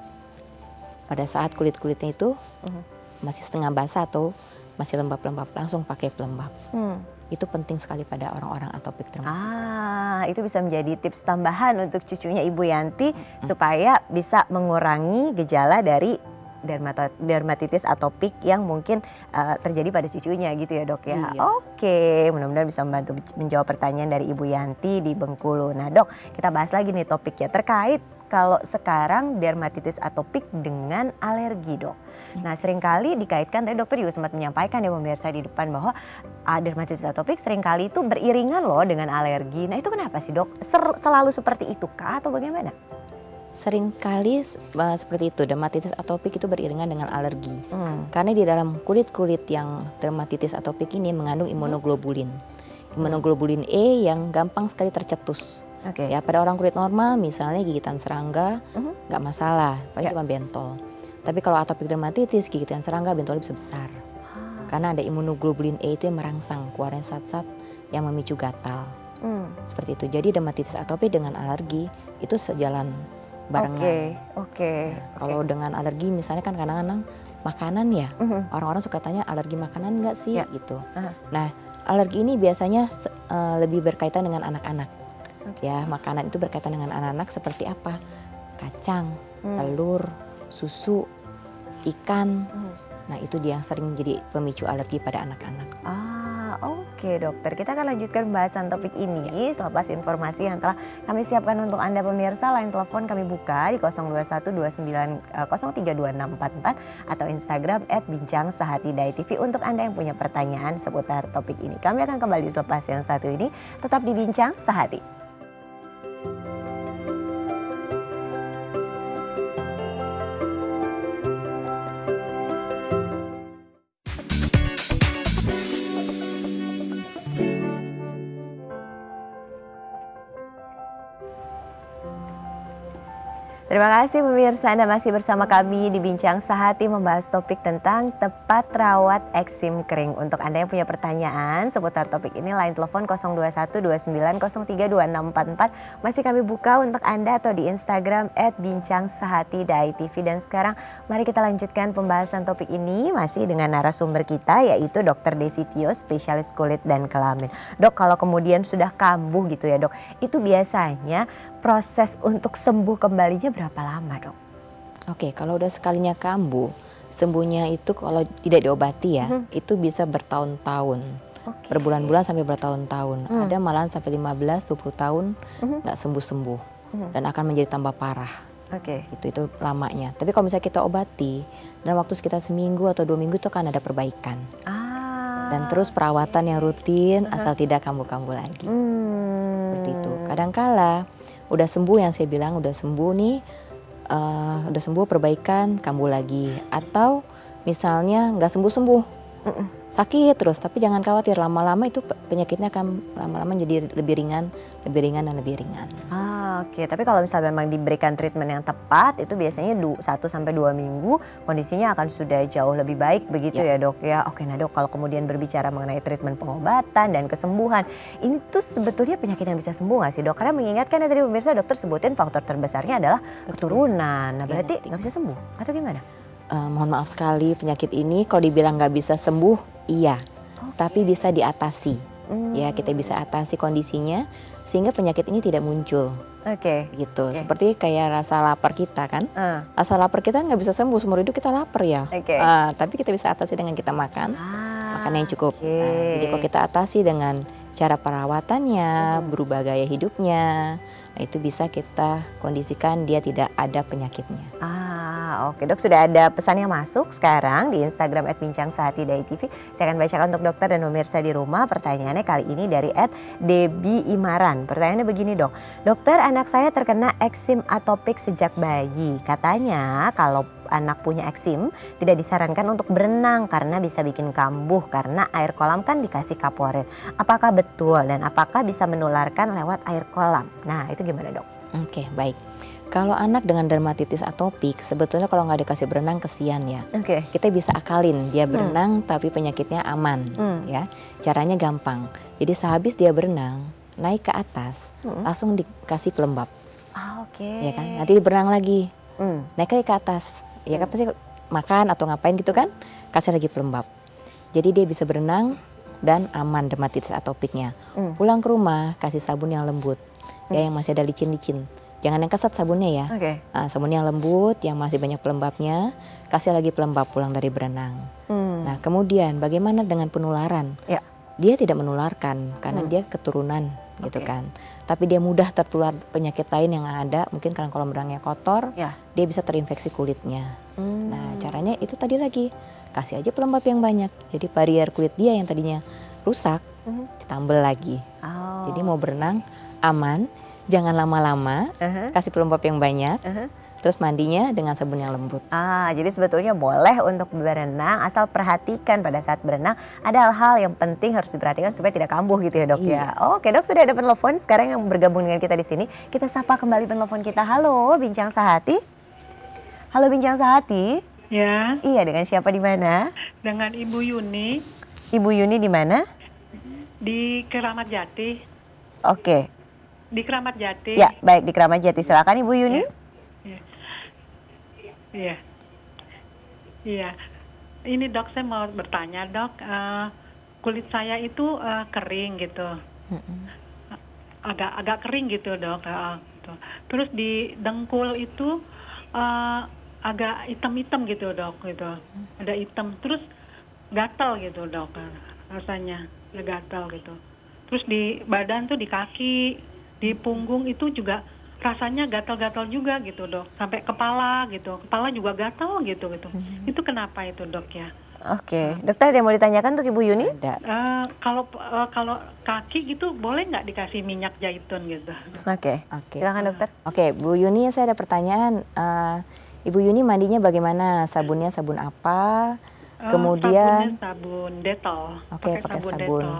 Pada saat kulit-kulitnya itu Mhm. masih setengah basah atau masih lembab-lembab, langsung pakai pelembab. Hmm. Itu penting sekali pada orang-orang atopik dermatitis. Ah, itu bisa menjadi tips tambahan untuk cucunya Ibu Yanti supaya bisa mengurangi gejala dari dermato- dermatitis atopik yang mungkin uh, terjadi pada cucunya gitu ya dok ya. Iya. Oke, mudah-mudahan bisa membantu menjawab pertanyaan dari Ibu Yanti di Bengkulu. Nah dok, kita bahas lagi nih topiknya terkait kalau sekarang dermatitis atopik dengan alergi dok. Nah seringkali dikaitkan, tadi dokter juga sempat menyampaikan ya pemirsa di depan bahwa ah, dermatitis atopik seringkali itu beriringan loh dengan alergi. Nah itu kenapa sih dok? Ser- selalu seperti itu kah atau bagaimana? Seringkali uh, seperti itu, dermatitis atopik itu beriringan dengan alergi. Hmm. Karena di dalam kulit-kulit yang dermatitis atopik ini mengandung imunoglobulin. Imunoglobulin E yang gampang sekali tercetus. Oke. Ya, pada orang kulit normal misalnya gigitan serangga Mhm. nggak masalah, paling Ya. cuma bentol. Tapi kalau atopik dermatitis, gigitan serangga bentolnya bisa besar. Ah. Karena ada imunoglobulin E itu yang merangsang keluaran zat-zat yang memicu gatal. Hmm. Seperti itu. Jadi dermatitis atopik dengan alergi itu sejalan barengan. Oke, oke. Nah, kalau dengan alergi misalnya kan kadang-kadang makanan ya, Mhm. orang-orang suka tanya alergi makanan nggak sih Ya. gitu. Aha. Nah alergi ini biasanya se- eh, lebih berkaitan dengan anak-anak. Oke. Ya makanan itu berkaitan dengan anak-anak seperti apa? Kacang, Hmm. telur, susu, ikan. Hmm. Nah itu dia yang sering menjadi pemicu alergi pada anak-anak. Ah, oke dokter. Kita akan lanjutkan pembahasan topik ini selepas informasi yang telah kami siapkan untuk Anda pemirsa. Line telepon kami buka di nol dua satu dua sembilan nol tiga dua enam empat empat atau Instagram at bincang sehati dai T V untuk Anda yang punya pertanyaan seputar topik ini. Kami akan kembali selepas yang satu ini. Tetap di Bincang Sehati. Terima kasih pemirsa, Anda masih bersama kami di Bincang Sehati membahas topik tentang tepat rawat eksim kering. Untuk Anda yang punya pertanyaan seputar topik ini, line telepon nol dua satu dua sembilan nol tiga dua enam empat empat masih kami buka untuk Anda, atau di Instagram et bincang sehati dot i t v. Dan sekarang mari kita lanjutkan pembahasan topik ini masih dengan narasumber kita, yaitu dokter Desi Tio, spesialis kulit dan kelamin. Dok, kalau kemudian sudah kambuh gitu ya dok, itu biasanya proses untuk sembuh kembalinya berapa lama dok? Oke, kalau udah sekalinya kambuh, sembuhnya itu kalau tidak diobati ya, mm-hmm. itu bisa bertahun-tahun, okay. berbulan-bulan sampai bertahun-tahun. Mm. Ada malahan sampai lima belas sampai dua puluh tahun mm-hmm. nggak sembuh-sembuh mm-hmm. dan akan menjadi tambah parah. Oke. Okay. Itu itu lamanya. Tapi kalau misalnya kita obati, dalam waktu sekitar seminggu atau dua minggu itu akan ada perbaikan. Ah. Dan terus perawatan yang rutin uh-huh. asal tidak kambuh-kambuh lagi. Hmm. Seperti itu. Kadangkala udah sembuh, yang saya bilang udah sembuh nih, uh, udah sembuh perbaikan, kambuh lagi. Atau misalnya nggak sembuh-sembuh, uh-uh. sakit terus, tapi jangan khawatir, lama-lama itu penyakitnya akan lama-lama jadi lebih ringan, lebih ringan dan lebih ringan. Ah, oke. Okay. Tapi kalau misalnya memang diberikan treatment yang tepat, itu biasanya satu sampai dua minggu kondisinya akan sudah jauh lebih baik begitu ya, ya dok ya. Oke, nah dok, kalau kemudian berbicara mengenai treatment pengobatan dan kesembuhan, ini tuh sebetulnya penyakit yang bisa sembuh nggak sih dok? Karena mengingatkan ya tadi pemirsa dokter sebutin faktor terbesarnya adalah keturunan. Nah berarti nggak bisa sembuh atau gimana? Uh, mohon maaf sekali, penyakit ini kalau dibilang nggak bisa sembuh, iya, okay. tapi bisa diatasi. Hmm. Ya, kita bisa atasi kondisinya sehingga penyakit ini tidak muncul. Oke. Okay. Gitu. Okay. Seperti kayak rasa lapar kita kan, uh. rasa lapar kita nggak bisa sembuh, seumur hidup kita lapar ya. Okay. Uh, tapi kita bisa atasi dengan kita makan, ah, makan yang cukup. Okay. Nah, jadi kalau kita atasi dengan cara perawatannya, hmm. berubah gaya hidupnya, nah itu bisa kita kondisikan dia tidak ada penyakitnya. Ah, oke dok, sudah ada pesan yang masuk sekarang di Instagram et bincang sehati dot i t v. Saya akan bacakan untuk dokter dan pemirsa di rumah. Pertanyaannya kali ini dari et Debi Imaran. Pertanyaannya begini dok, dokter, anak saya terkena eksim atopik sejak bayi. Katanya kalau anak punya eksim tidak disarankan untuk berenang karena bisa bikin kambuh karena air kolam kan dikasih kaporit. Apakah betul dan apakah bisa menularkan lewat air kolam? Nah itu gimana dok? Oke, baik. Kalau anak dengan dermatitis atopik sebetulnya kalau nggak dikasih berenang kesian ya. Oke. Kita bisa akalin dia berenang hmm. tapi penyakitnya aman hmm. ya. Caranya gampang. Jadi sehabis dia berenang naik ke atas hmm. langsung dikasih pelembab. Ah, oke. Okay. Ya kan. Nanti berenang lagi. Hmm. Naik lagi ke atas. Ya kan pasti makan atau ngapain gitu kan, kasih lagi pelembab. Jadi dia bisa berenang dan aman dermatitis atopiknya. Mm. Pulang ke rumah kasih sabun yang lembut, mm. ya yang masih ada licin-licin. Jangan yang kesat sabunnya ya. Okay. Nah, sabun yang lembut yang masih banyak pelembabnya, kasih lagi pelembab pulang dari berenang. Mm. Nah kemudian bagaimana dengan penularan? Yeah. Dia tidak menularkan karena mm. dia keturunan gitu okay. kan. Tapi dia mudah tertular penyakit lain yang ada, mungkin karena kolam renangnya kotor, ya. Dia bisa terinfeksi kulitnya. Hmm. Nah caranya itu tadi lagi, kasih aja pelembab yang banyak. Jadi barrier kulit dia yang tadinya rusak, hmm. ditambal lagi. Oh. Jadi mau berenang aman, jangan lama-lama, uh-huh. kasih pelembab yang banyak. Uh-huh. Terus mandinya dengan sabun yang lembut. Ah, jadi sebetulnya boleh untuk berenang, asal perhatikan pada saat berenang ada hal-hal yang penting harus diperhatikan supaya tidak kambuh gitu ya dok iya. ya. Oke dok, sudah ada penelpon sekarang yang bergabung dengan kita di sini. Kita sapa kembali penelpon kita. Halo, Bincang Sehati. Halo Bincang Sehati. Ya. Iya, dengan siapa di mana? Dengan Ibu Yuni. Ibu Yuni di mana? Di Keramat Jati. Oke. Di Keramat Jati. Ya, baik, di Keramat Jati. Silakan Ibu Yuni. Ya. Ya. Iya, iya. Ini dok, saya mau bertanya dok, uh, kulit saya itu uh, kering gitu, mm-hmm. agak agak kering gitu dok. Uh, gitu. Terus di dengkul itu uh, agak hitam-hitam gitu dok, gitu. Ada hitam, terus gatal gitu dok, rasanya gatal gitu. Terus di badan tuh di kaki, di punggung itu juga rasanya gatal-gatal juga gitu dok, sampai kepala gitu, kepala juga gatal gitu gitu. Mm-hmm. Itu kenapa itu dok ya? Oke, okay. Dokter ada yang mau ditanyakan untuk Ibu Yuni? Ada. Uh, kalau uh, kalau kaki gitu boleh nggak dikasih minyak zaitun gitu? Oke, okay. okay. Silakan dokter. Oke, okay, Bu Yuni, saya ada pertanyaan. Uh, Ibu Yuni mandinya bagaimana? Sabunnya sabun apa? Uh, Kemudian sabunnya sabun Dettol. Oke, okay, pakai sabun. sabun.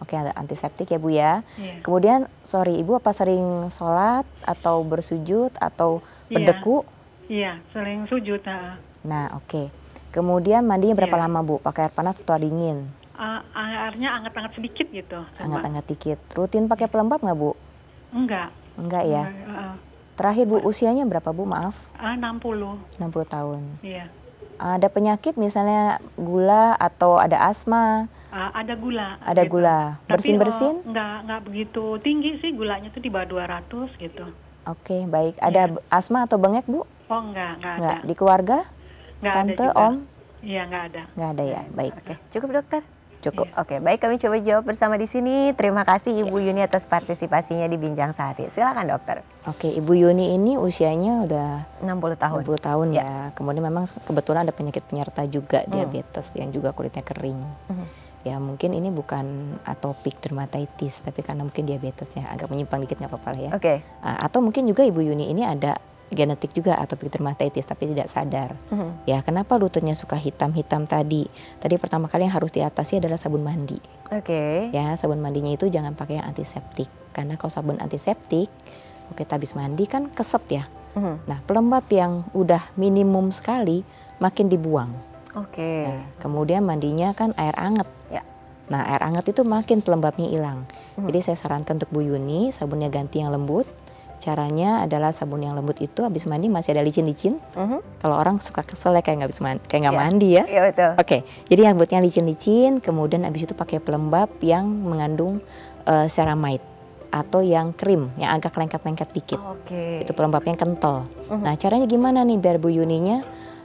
Oke, ada antiseptik ya Bu ya. Iya. Kemudian, sorry Ibu apa sering sholat atau bersujud atau berdeku? Iya, iya sering sujud. Uh. Nah, oke. Kemudian mandinya berapa Iya. lama Bu? Pakai air panas atau air dingin? Uh, airnya anget-anget sedikit gitu. Hangat-hangat dikit. Rutin pakai pelembab nggak Bu? Enggak. Enggak ya. Uh, Terakhir Bu, usianya berapa Bu? Maaf. uh, enam puluh. enam puluh tahun. Iya. Ada penyakit misalnya gula atau ada asma? Uh, ada gula. Ada gitu. gula. Bersin-bersin? Tapi, oh, enggak, enggak begitu tinggi sih, gulanya tuh di bawah dua ratus gitu. Oke, baik. Ada Iya. asma atau bengek Bu? Oh enggak, enggak ada. Enggak. Di keluarga? Enggak ada Tante, juga. Om? Iya, enggak ada. Enggak ada ya. Baik. Oke, cukup dokter? Cukup. Oke, baik kami coba jawab bersama di sini. Terima kasih Ibu Yuni atas partisipasinya di Bincang Sehati. Silakan dokter. Oke, Ibu Yuni ini usianya udah enam puluh tahun. enam puluh tahun Ya. ya. Kemudian memang kebetulan ada penyakit penyerta juga, Hmm. diabetes yang juga kulitnya kering. Hmm. Ya mungkin ini bukan atopic dermatitis, tapi karena mungkin diabetes ya, agak menyimpang dikit nggak apa-apa lah ya. Oke. Ah, atau mungkin juga Ibu Yuni ini ada genetik juga atopic dermatitis tapi tidak sadar. Hmm. Ya kenapa lututnya suka hitam-hitam tadi? Tadi pertama kali yang harus diatasi adalah sabun mandi. Oke. Ya sabun mandinya itu jangan pakai yang antiseptik. Karena kalau sabun antiseptik, oke habis mandi kan keset ya. Hmm. Nah pelembab yang udah minimum sekali makin dibuang. Oke. Nah, kemudian mandinya kan air anget. Ya. Nah air anget itu makin pelembabnya hilang. Hmm. Jadi saya sarankan untuk Bu Yuni sabunnya ganti yang lembut. Caranya adalah sabun yang lembut itu habis mandi masih ada licin-licin. Mhm. Kalau orang suka kesel ya kayak nggak habis mandi, kayak nggak Iya. mandi ya. Iya betul. Oke, jadi yang buatnya licin-licin, kemudian habis itu pakai pelembab yang mengandung uh, ceramide atau yang krim, yang agak lengket-lengket dikit. Oke. Itu pelembab yang kental. Mhm. Nah caranya gimana nih biar Bu Yuninya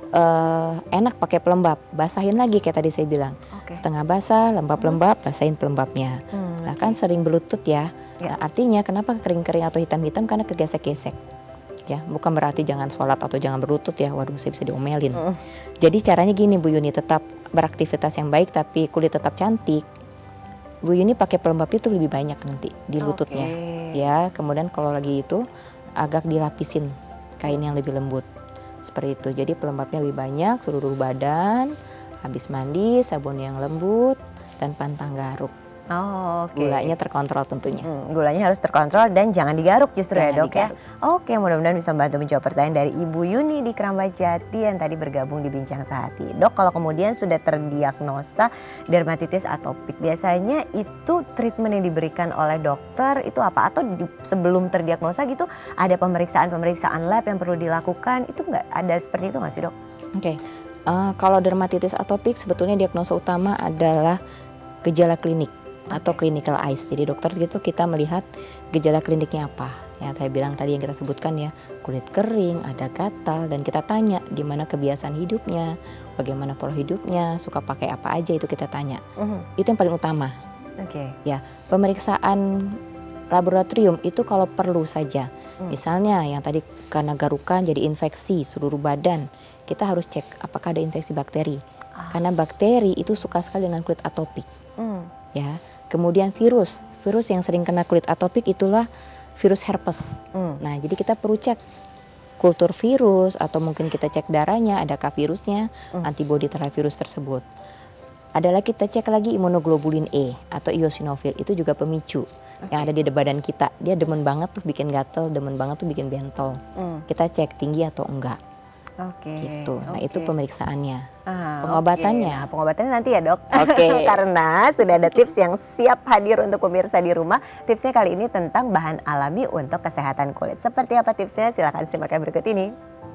uh, enak pakai pelembab? Basahin lagi kayak tadi saya bilang. Oke. Setengah basah, lembab-lembab, basahin pelembabnya. Hmm. Nah kan sering berlutut ya. Ya. Nah, artinya kenapa kering-kering atau hitam-hitam karena kegesek-gesek. Ya, bukan berarti jangan sholat atau jangan berlutut ya. Waduh, saya bisa diomelin. Mm. Jadi caranya gini Bu Yuni, tetap beraktivitas yang baik tapi kulit tetap cantik. Bu Yuni pakai pelembab itu lebih banyak nanti di lututnya. Oke. Ya, kemudian kalau lagi itu agak dilapisin kain yang lebih lembut. Seperti itu. Jadi pelembabnya lebih banyak seluruh badan. Habis mandi sabun yang lembut dan pantang garuk. Oh, oke. Gulanya terkontrol tentunya. Hmm, gulanya harus terkontrol dan jangan digaruk justru Jangan ya dok digaruk. ya. Oke, mudah-mudahan bisa membantu menjawab pertanyaan dari Ibu Yuni di Keramat Jati yang tadi bergabung di Bincang Sehati. Dok, kalau kemudian sudah terdiagnosa dermatitis atopik, biasanya itu treatment yang diberikan oleh dokter itu apa? Atau di, sebelum terdiagnosa gitu ada pemeriksaan-pemeriksaan lab yang perlu dilakukan? Itu nggak ada seperti itu nggak sih dok? Oke, uh, kalau dermatitis atopik sebetulnya diagnosa utama adalah gejala klinik atau clinical eyes. Jadi dokter gitu kita melihat gejala kliniknya apa. Yang saya bilang tadi yang kita sebutkan ya, kulit kering, ada gatal, dan kita tanya gimana kebiasaan hidupnya, bagaimana pola hidupnya, suka pakai apa aja itu kita tanya. Mhm. Itu yang paling utama. Oke. Ya, pemeriksaan laboratorium itu kalau perlu saja. Hmm. Misalnya yang tadi karena garukan jadi infeksi seluruh badan, kita harus cek apakah ada infeksi bakteri. Ah. Karena bakteri itu suka sekali dengan kulit atopik. Hmm. Ya, kemudian virus, virus yang sering kena kulit atopik itulah virus herpes. Hmm. Nah, jadi kita perlu cek kultur virus atau mungkin kita cek darahnya, adakah virusnya, Hmm. antibodi terhadap virus tersebut. Adalah kita cek lagi imunoglobulin E atau eosinofil, itu juga pemicu yang ada di badan kita. Dia demen banget tuh bikin gatel, demen banget tuh bikin bentol. Hmm. Kita cek tinggi atau enggak. Oke. Gitu. Nah, oke. itu pemeriksaannya. Ah, Pengobatannya. oke. Nah, pengobatannya nanti ya dok. Oke. Karena sudah ada tips yang siap hadir untuk pemirsa di rumah. Tipsnya kali ini tentang bahan alami untuk kesehatan kulit. Seperti apa tipsnya? Silahkan simak yang berikut ini.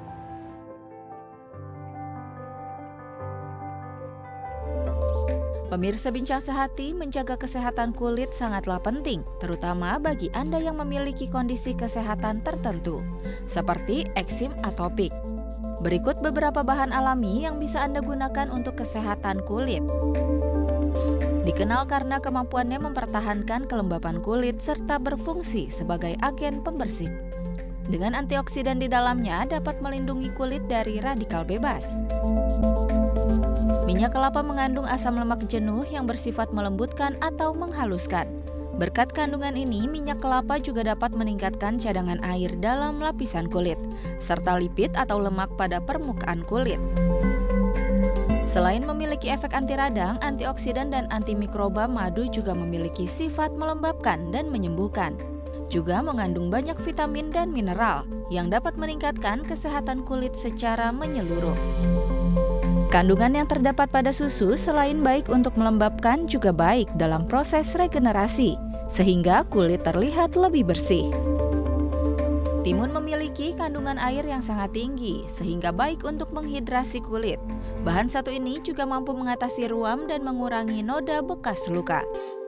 Pemirsa Bincang Sehati, menjaga kesehatan kulit sangatlah penting, terutama bagi Anda yang memiliki kondisi kesehatan tertentu, seperti eksim atopik. Berikut beberapa bahan alami yang bisa Anda gunakan untuk kesehatan kulit. Dikenal karena kemampuannya mempertahankan kelembapan kulit serta berfungsi sebagai agen pembersih. Dengan antioksidan di dalamnya dapat melindungi kulit dari radikal bebas. Minyak kelapa mengandung asam lemak jenuh yang bersifat melembutkan atau menghaluskan. Berkat kandungan ini, minyak kelapa juga dapat meningkatkan cadangan air dalam lapisan kulit, serta lipid atau lemak pada permukaan kulit. Selain memiliki efek anti radang, antioksidan dan antimikroba, madu juga memiliki sifat melembabkan dan menyembuhkan. Juga mengandung banyak vitamin dan mineral yang dapat meningkatkan kesehatan kulit secara menyeluruh. Kandungan yang terdapat pada susu selain baik untuk melembabkan juga baik dalam proses regenerasi, sehingga kulit terlihat lebih bersih. Timun memiliki kandungan air yang sangat tinggi, sehingga baik untuk menghidrasi kulit. Bahan satu ini juga mampu mengatasi ruam dan mengurangi noda bekas luka.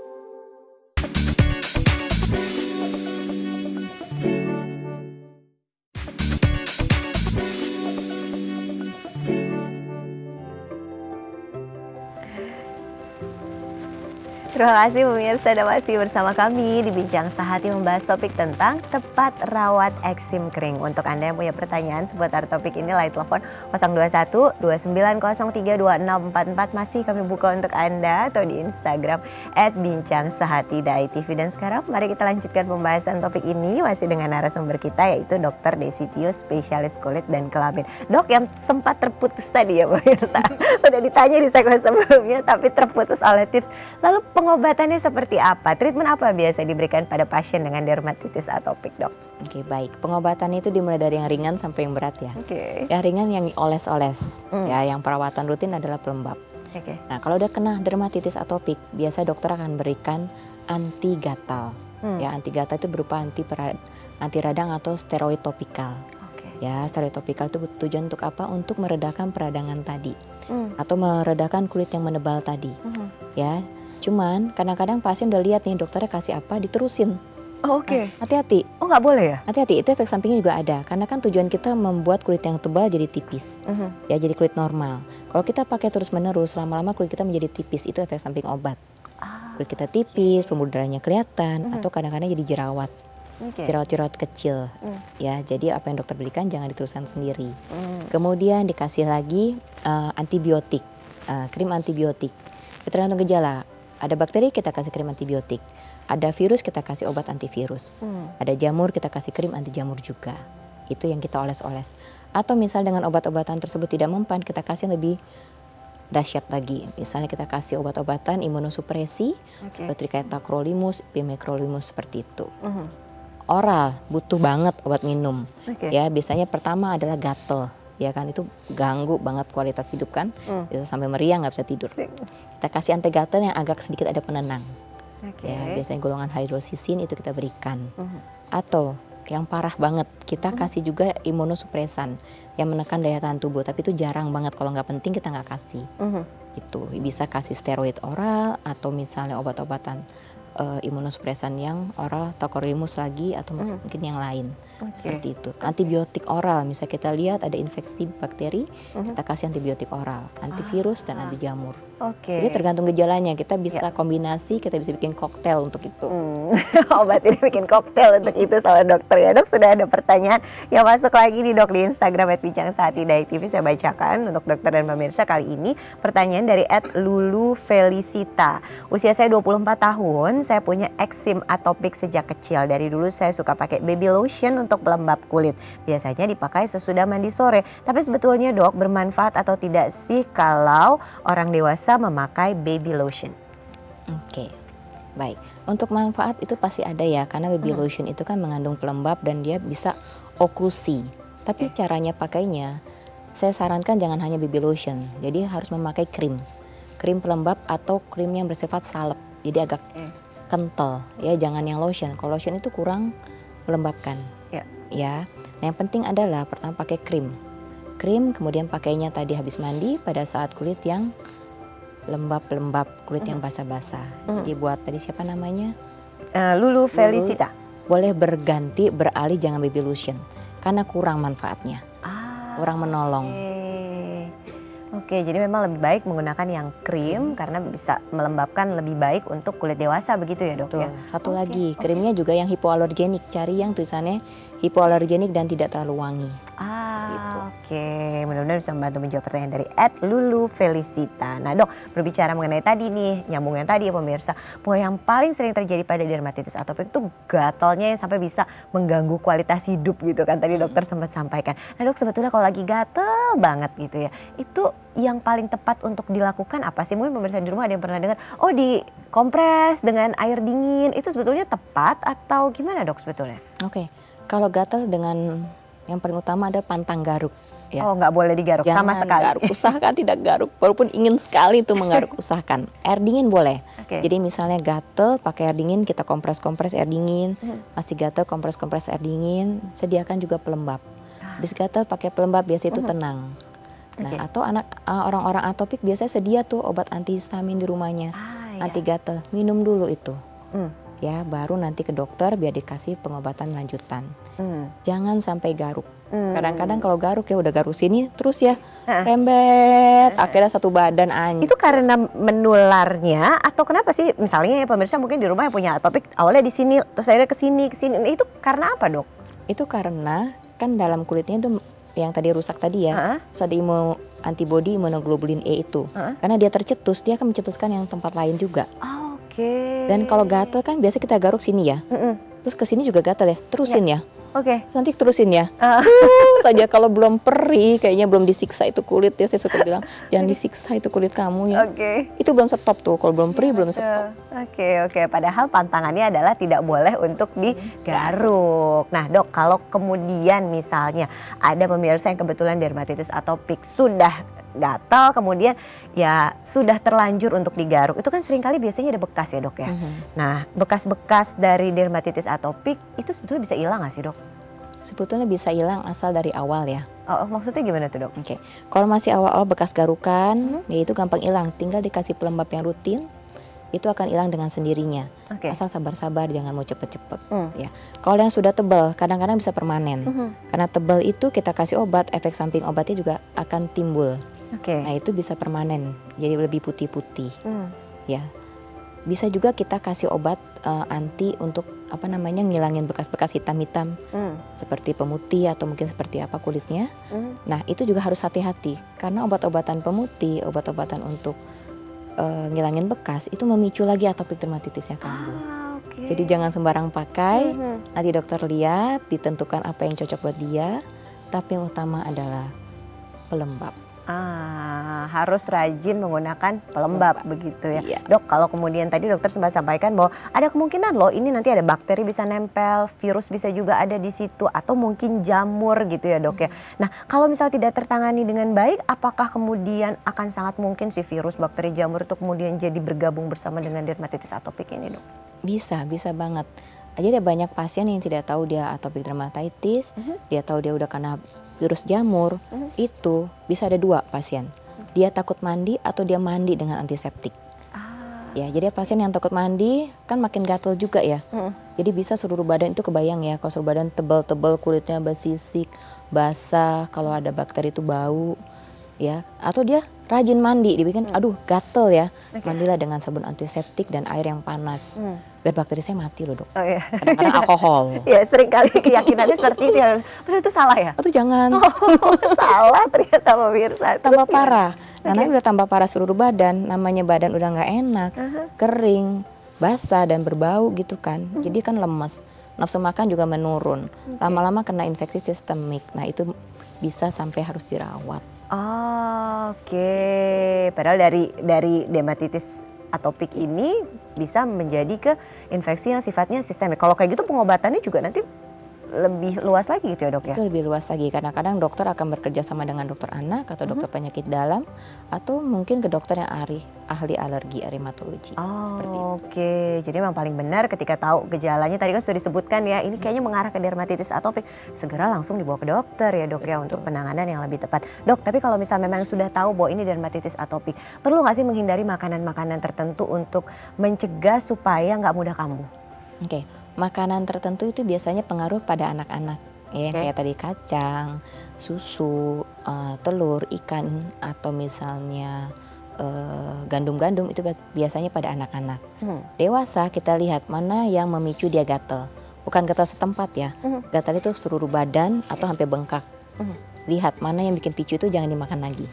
Terima kasih pemirsa, Anda masih bersama kami di Bincang Sehati membahas topik tentang tepat rawat eksim kering. Untuk Anda yang punya pertanyaan seputar topik ini, line telepon nol dua satu dua sembilan nol tiga dua enam empat empat masih kami buka untuk Anda, atau di Instagram et bincang sehati dot i t v. Dan sekarang mari kita lanjutkan pembahasan topik ini masih dengan narasumber kita, yaitu Dokter Desi Tio, spesialis kulit dan kelamin. Dok, yang sempat terputus tadi ya pemirsa, udah ditanya di segmen sebelumnya tapi terputus oleh tips. Lalu pengobatannya seperti apa? Treatment apa biasa diberikan pada pasien dengan dermatitis atopik, dok? Oke, baik. Pengobatannya itu dimulai dari yang ringan sampai yang berat ya. Oke. Yang ringan yang oles-oles, Hmm. ya. Yang perawatan rutin adalah pelembab. Oke. Nah, kalau udah kena dermatitis atopik, biasa dokter akan berikan anti gatal. Hmm. Ya, anti gatal itu berupa anti pera- anti radang atau steroid topikal. Oke. Ya, steroid topikal itu tujuan untuk apa? Untuk meredakan peradangan tadi, Hmm. atau meredakan kulit yang menebal tadi. Hmm. Ya, cuman kadang-kadang pasien udah lihat nih dokternya kasih apa, diterusin. Oh, oke. Nah, hati-hati, Oh, nggak boleh ya? hati-hati. Itu efek sampingnya juga ada. Karena kan tujuan kita membuat kulit yang tebal jadi tipis, Mhm. ya jadi kulit normal. Kalau kita pakai terus-menerus, lama-lama kulit kita menjadi tipis. Itu efek samping obat. Ah, Kulit kita tipis, pembuluh darahnya kelihatan, Mhm. atau kadang-kadang jadi jerawat, oke. jerawat-jerawat kecil. Hmm. Ya, jadi apa yang dokter belikan jangan diteruskan sendiri. Hmm. Kemudian dikasih lagi uh, antibiotik, uh, krim antibiotik. Tergantung gejala. Ada bakteri, kita kasih krim antibiotik. Ada virus, kita kasih obat antivirus. Hmm. Ada jamur, kita kasih krim anti jamur juga. Itu yang kita oles-oles. Atau misal dengan obat-obatan tersebut tidak mempan, kita kasih yang lebih dahsyat lagi. Misalnya kita kasih obat-obatan imunosupresi, Oke. seperti kayak tacrolimus, pimecrolimus, seperti itu. Mhm. Oral, butuh banget obat minum. Oke. Ya, biasanya pertama adalah gatel. Ya kan, itu ganggu banget kualitas hidup kan. Hmm. Bisa sampai meriang, nggak bisa tidur. Kita kasih anti gatel yang agak sedikit ada penenang. Oke. Ya, biasanya golongan hydrosisin itu kita berikan. Mhm. Atau yang parah banget, kita kasih juga imunosupresan yang menekan daya tahan tubuh. Tapi itu jarang banget, kalau nggak penting kita nggak kasih. Mhm. Itu bisa kasih steroid oral, atau misalnya obat-obatan uh, imunosupresan yang oral, tacrolimus lagi, atau Mhm. mungkin yang lain. Oke. Seperti itu. Antibiotik oral, misalnya kita lihat ada infeksi bakteri, Mhm. kita kasih antibiotik oral, antivirus dan anti jamur. Oke. Jadi tergantung gejalanya, kita bisa kombinasi, kita bisa bikin koktail untuk itu. Hmm. Obat ini bikin koktail untuk itu sama dokter ya. Dok, sudah ada pertanyaan yang masuk lagi nih, dok, di Instagram et bincang sehati dot i t v. Saya bacakan untuk dokter dan pemirsa kali ini. Pertanyaan dari et lulu felicita. Usia saya dua puluh empat tahun, saya punya eksim atopik sejak kecil. Dari dulu saya suka pakai baby lotion untuk pelembab kulit. Biasanya dipakai sesudah mandi sore. Tapi sebetulnya, dok, bermanfaat atau tidak sih kalau orang dewasa memakai baby lotion? Oke, baik. Untuk manfaat itu pasti ada ya, karena baby Mhm. lotion itu kan mengandung pelembab dan dia bisa oklusi. Tapi caranya pakainya, saya sarankan jangan hanya baby lotion. Jadi harus memakai krim, krim pelembab atau krim yang bersifat salep. Jadi agak Oke. kental ya, jangan yang lotion. Kalau lotion itu kurang melembabkan. Ya. Ya. Nah, yang penting adalah pertama pakai krim. Krim, kemudian pakainya tadi habis mandi pada saat kulit yang lembab-lembab, kulit yang basah-basah. Mhm. Jadi buat tadi siapa namanya? Eh, Lulu Felicita. Boleh berganti, beralih, jangan baby lotion. Karena kurang manfaatnya, Ah, kurang menolong. Oke, jadi memang lebih baik menggunakan yang krim karena bisa melembabkan lebih baik untuk kulit dewasa, begitu ya, dok? Betul. Ya? Satu Oke, lagi, oke. krimnya juga yang hipoalergenik. Cari yang tulisannya hipoalergenik dan tidak terlalu wangi. Ah, gitu. Oke, mudah-mudahan bisa membantu menjawab pertanyaan dari Ed Lulu Felicita. Nah dok, berbicara mengenai tadi nih, nyambung yang tadi ya pemirsa, bahwa yang paling sering terjadi pada dermatitis atopik itu gatalnya yang sampai bisa mengganggu kualitas hidup gitu kan, tadi dokter sempat sampaikan. Nah dok, sebetulnya kalau lagi gatel banget gitu ya, itu yang paling tepat untuk dilakukan apa sih? Mungkin pemirsa di rumah ada yang pernah dengar, oh dikompres dengan air dingin, itu sebetulnya tepat atau gimana dok sebetulnya? Oke, kalau gatal dengan yang paling utama ada pantang garuk. Ya. Oh nggak boleh digaruk Jangan sama sekali. garuk, usahakan tidak garuk. Walaupun ingin sekali itu menggaruk, usahakan. Air dingin boleh. Okay. Jadi misalnya gatel, pakai air dingin, kita kompres-kompres air dingin. Masih gatel, kompres-kompres air dingin. Sediakan juga pelembab. Habis gatel pakai pelembab, biasa itu tenang. Nah, Okay. atau anak uh, orang-orang atopik biasanya sedia tuh obat antihistamin di rumahnya. Ah, Anti ya. gatel, minum dulu itu. Hmm. Ya, baru nanti ke dokter biar dikasih pengobatan lanjutan. Hmm. Jangan sampai garuk. Hmm. Kadang-kadang kalau garuk ya udah garuk sini terus ya Heeh. rembet, akhirnya satu badan anjir. Itu karena menularnya atau kenapa sih? Misalnya ya pemirsa mungkin di rumah yang punya atopik awalnya di sini terus akhirnya ke sini ke sini. Itu karena apa, Dok? Itu karena kan dalam kulitnya itu yang tadi rusak tadi ya. Heeh. Terus ada imu, antibodi imunoglobulin E itu. Heeh. Karena dia tercetus, dia akan mencetuskan yang tempat lain juga. Oh, Oke. Dan kalau gatel kan biasa kita garuk sini ya. Mm-mm. Terus ke sini juga gatel ya. Terusin ya. Oke. Terus nanti terusin ya. Ah. Terus saja kalau belum perih, kayaknya belum disiksa itu kulit ya. Saya suka bilang, jangan disiksa itu kulit kamu ya. Oke. Itu belum stop tuh. Kalau belum perih belum stop. Oke, oke. Padahal pantangannya adalah tidak boleh untuk digaruk. Nah, Dok, kalau kemudian misalnya ada pemirsa yang kebetulan dermatitis atopik sudah gatal, kemudian ya sudah terlanjur untuk digaruk. Itu kan seringkali biasanya ada bekas ya, Dok ya. Mhm. Nah, bekas-bekas dari dermatitis atopik itu sebetulnya bisa hilang nggak sih, Dok? Sebetulnya bisa hilang asal dari awal ya. Oh, maksudnya gimana tuh, Dok? Oke, kalau masih awal-awal bekas garukan, ya itu gampang hilang. Tinggal dikasih pelembab yang rutin, itu akan hilang dengan sendirinya. Oke. Asal sabar-sabar, jangan mau cepet-cepet. Hmm. Ya, kalau yang sudah tebal, kadang-kadang bisa permanen. Mhm. Karena tebal itu kita kasih obat, efek samping obatnya juga akan timbul. Oke. Nah itu bisa permanen, jadi lebih putih-putih. Hmm. Ya, bisa juga kita kasih obat uh, anti untuk apa namanya ngilangin bekas-bekas hitam-hitam Hmm. seperti pemutih atau mungkin seperti apa kulitnya. Hmm. Nah itu juga harus hati-hati karena obat-obatan pemutih, obat-obatan untuk uh, ngilangin bekas itu memicu lagi atopik dermatitisnya kambuh. Ah, oke. Jadi jangan sembarang pakai. Mhm. Nanti dokter lihat, ditentukan apa yang cocok buat dia. Tapi yang utama adalah pelembab. Ah, harus rajin menggunakan pelembab begitu ya. Iya. Dok, kalau kemudian tadi dokter sempat sampaikan bahwa ada kemungkinan loh ini nanti ada bakteri bisa nempel, virus bisa juga ada di situ atau mungkin jamur gitu ya, Dok ya. Nah, kalau misal tidak tertangani dengan baik, apakah kemudian akan sangat mungkin si virus, bakteri, jamur itu kemudian jadi bergabung bersama dengan dermatitis atopik ini, Dok? Bisa, bisa banget. Jadi ada banyak pasien yang tidak tahu dia atopik dermatitis, Mhm. dia tahu dia udah kena virus jamur. Mhm. Itu bisa ada dua pasien. Dia takut mandi atau dia mandi dengan antiseptik. Ah. Ya, jadi pasien yang takut mandi kan makin gatel juga ya. Mhm. Jadi bisa seluruh badan itu kebayang ya, kalau seluruh badan tebal-tebal, kulitnya basisik, basah, kalau ada bakteri itu bau. Ya, atau dia rajin mandi, dibikin aduh gatel ya. Oke. Mandilah dengan sabun antiseptik dan air yang panas. Hmm. Biar bakteri saya mati loh, Dok. Oh iya. Kadang-kadang alkohol. Ya, seringkali keyakinannya seperti itu ya. Padahal itu salah ya? Atau jangan Oh, salah ternyata pemirsa. Terus tambah gimana? parah. Nah, Oke. nanti udah tambah parah seluruh badan, namanya badan udah nggak enak, Aha. kering, basah dan berbau gitu kan. Jadi kan lemes. Nafsu makan juga menurun. Lama-lama kena infeksi sistemik. Nah, itu bisa sampai harus dirawat. Oh, Oke, padahal dari dari dermatitis atopik ini bisa menjadi ke infeksi yang sifatnya sistemik. Kalau kayak gitu pengobatannya juga nanti lebih luas lagi gitu ya, Dok ya? Itu lebih luas lagi. Kadang-kadang dokter akan bekerja sama dengan dokter anak atau dokter penyakit dalam atau mungkin ke dokter yang ahli ahli alergi reumatologi. Seperti itu. Oh, Oke, jadi memang paling benar ketika tahu gejalanya tadi kan sudah disebutkan ya, ini kayaknya mengarah ke dermatitis atopik, segera langsung dibawa ke dokter ya, Dok ya, untuk penanganan yang lebih tepat. Dok, tapi kalau misal memang sudah tahu bahwa ini dermatitis atopik, perlu nggak sih menghindari makanan-makanan tertentu untuk mencegah supaya nggak mudah kambuh? Oke, makanan tertentu itu biasanya pengaruh pada anak-anak. Ya, Oke. kayak tadi kacang, susu, eh, telur, ikan, atau misalnya eh, gandum-gandum itu biasanya pada anak-anak. Hmm. Dewasa kita lihat mana yang memicu dia gatel. bukan gatal setempat ya. Mhm. Gatal itu seluruh badan atau sampai bengkak. Mhm. Lihat mana yang bikin picu itu jangan dimakan lagi.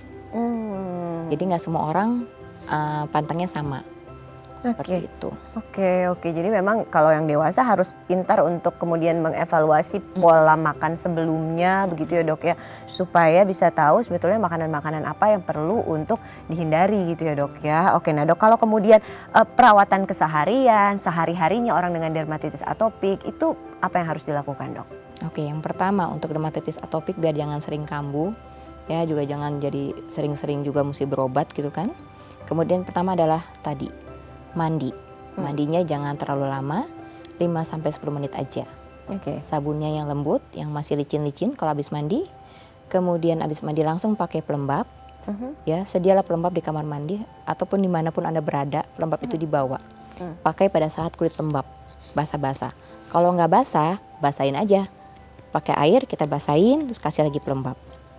Hmm. Jadi nggak semua orang uh, pantangnya sama. Seperti Oke. itu. Oke, oke. Jadi memang kalau yang dewasa harus pintar untuk kemudian mengevaluasi pola makan sebelumnya, begitu ya dok ya, supaya bisa tahu sebetulnya makanan-makanan apa yang perlu untuk dihindari gitu ya dok ya. Oke, nah dok, kalau kemudian eh, perawatan keseharian, sehari-harinya orang dengan dermatitis atopik itu apa yang harus dilakukan dok? Oke, yang pertama untuk dermatitis atopik biar jangan sering kambuh, ya juga jangan jadi sering-sering juga mesti berobat gitu kan. Kemudian pertama adalah tadi mandi. Mandinya jangan terlalu lama, lima sampai sepuluh menit aja. Oke. Sabunnya yang lembut, yang masih licin-licin kalau habis mandi. Kemudian habis mandi langsung pakai pelembab. Mhm. Ya, sedialah pelembab di kamar mandi ataupun dimanapun Anda berada, pelembab itu dibawa. Hmm. Pakai pada saat kulit lembab, basah-basah. Kalau nggak basah, basahin aja. Pakai air kita basahin, terus kasih lagi pelembab.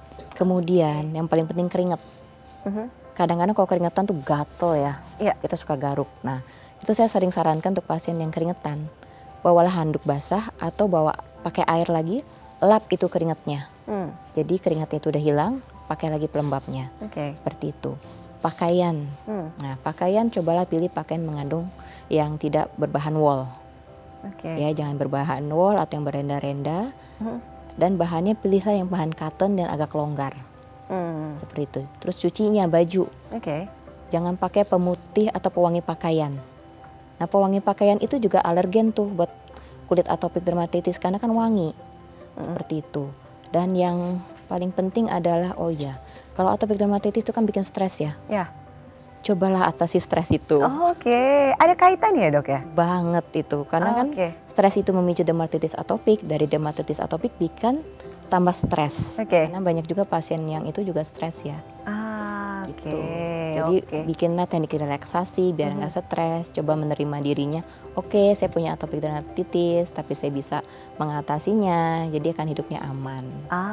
Kemudian yang paling penting keringat. Mhm. Kadang-kadang kalau keringetan tuh gatel ya, Iya. kita suka garuk. Nah, itu saya sering sarankan untuk pasien yang keringetan, bawalah handuk basah atau bawa pakai air lagi, lap itu keringatnya. Hmm. Jadi keringatnya itu udah hilang, pakai lagi pelembabnya. Oke. Seperti itu. Pakaian. Hmm. Nah, pakaian cobalah pilih pakaian mengandung yang tidak berbahan wol. Oke. Ya, jangan berbahan wol atau yang berenda-renda. Mhm. Dan bahannya pilihlah yang bahan cotton dan agak longgar. Hmm. Seperti itu. Terus cucinya baju. Oke. Jangan pakai pemutih atau pewangi pakaian. Nah, pewangi pakaian itu juga alergen tuh buat kulit atopik dermatitis karena kan wangi. Seperti itu. Dan yang paling penting adalah, oh ya, kalau atopik dermatitis itu kan bikin stres ya. Ya. Cobalah atasi stres itu. Oh, Oke. Ada kaitan ya dok ya? Banget itu. Karena Oh, kan Oke. stres itu memicu dermatitis atopik. Dari dermatitis atopik bikin tambah stres. Oke. Karena banyak juga pasien yang itu juga stres ya. Ah, Gitu. oke. Jadi Oke. bikinlah teknik relaksasi biar nggak stres. Coba menerima dirinya. Oke, saya punya atopik dermatitis, tapi saya bisa mengatasinya. Jadi akan hidupnya aman.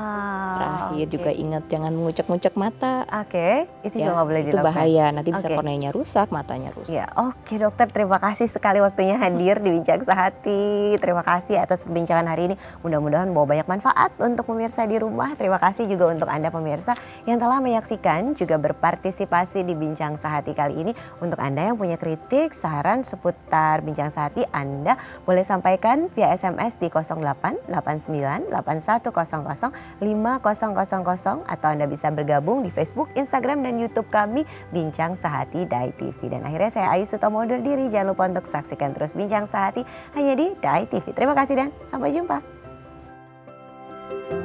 Ah. Terakhir oke. juga ingat jangan mengucek-ngucek mata. Oke, itu juga Ya, nggak boleh itu dilakukan. bahaya. Nanti bisa Oke. korneanya rusak, matanya rusak. Ya, oke dokter, terima kasih sekali waktunya hadir di Bincang Sehati. Terima kasih atas perbincangan hari ini. Mudah-mudahan bawa banyak manfaat untuk pemirsa di rumah. Terima kasih juga untuk Anda pemirsa yang telah menyaksikan juga berpartisipasi di Bincang Sehati kali ini. Untuk Anda yang punya kritik, saran seputar Bincang Sehati, Anda boleh sampaikan via S M S di nol delapan delapan sembilan delapan satu nol nol lima nol nol nol atau Anda bisa bergabung di Facebook, Instagram, dan YouTube kami Bincang Sehati Dai T V. Dan akhirnya saya Ayu Sutomo undur diri. Jangan lupa untuk saksikan terus Bincang Sehati hanya di Dai T V. Terima kasih dan sampai jumpa.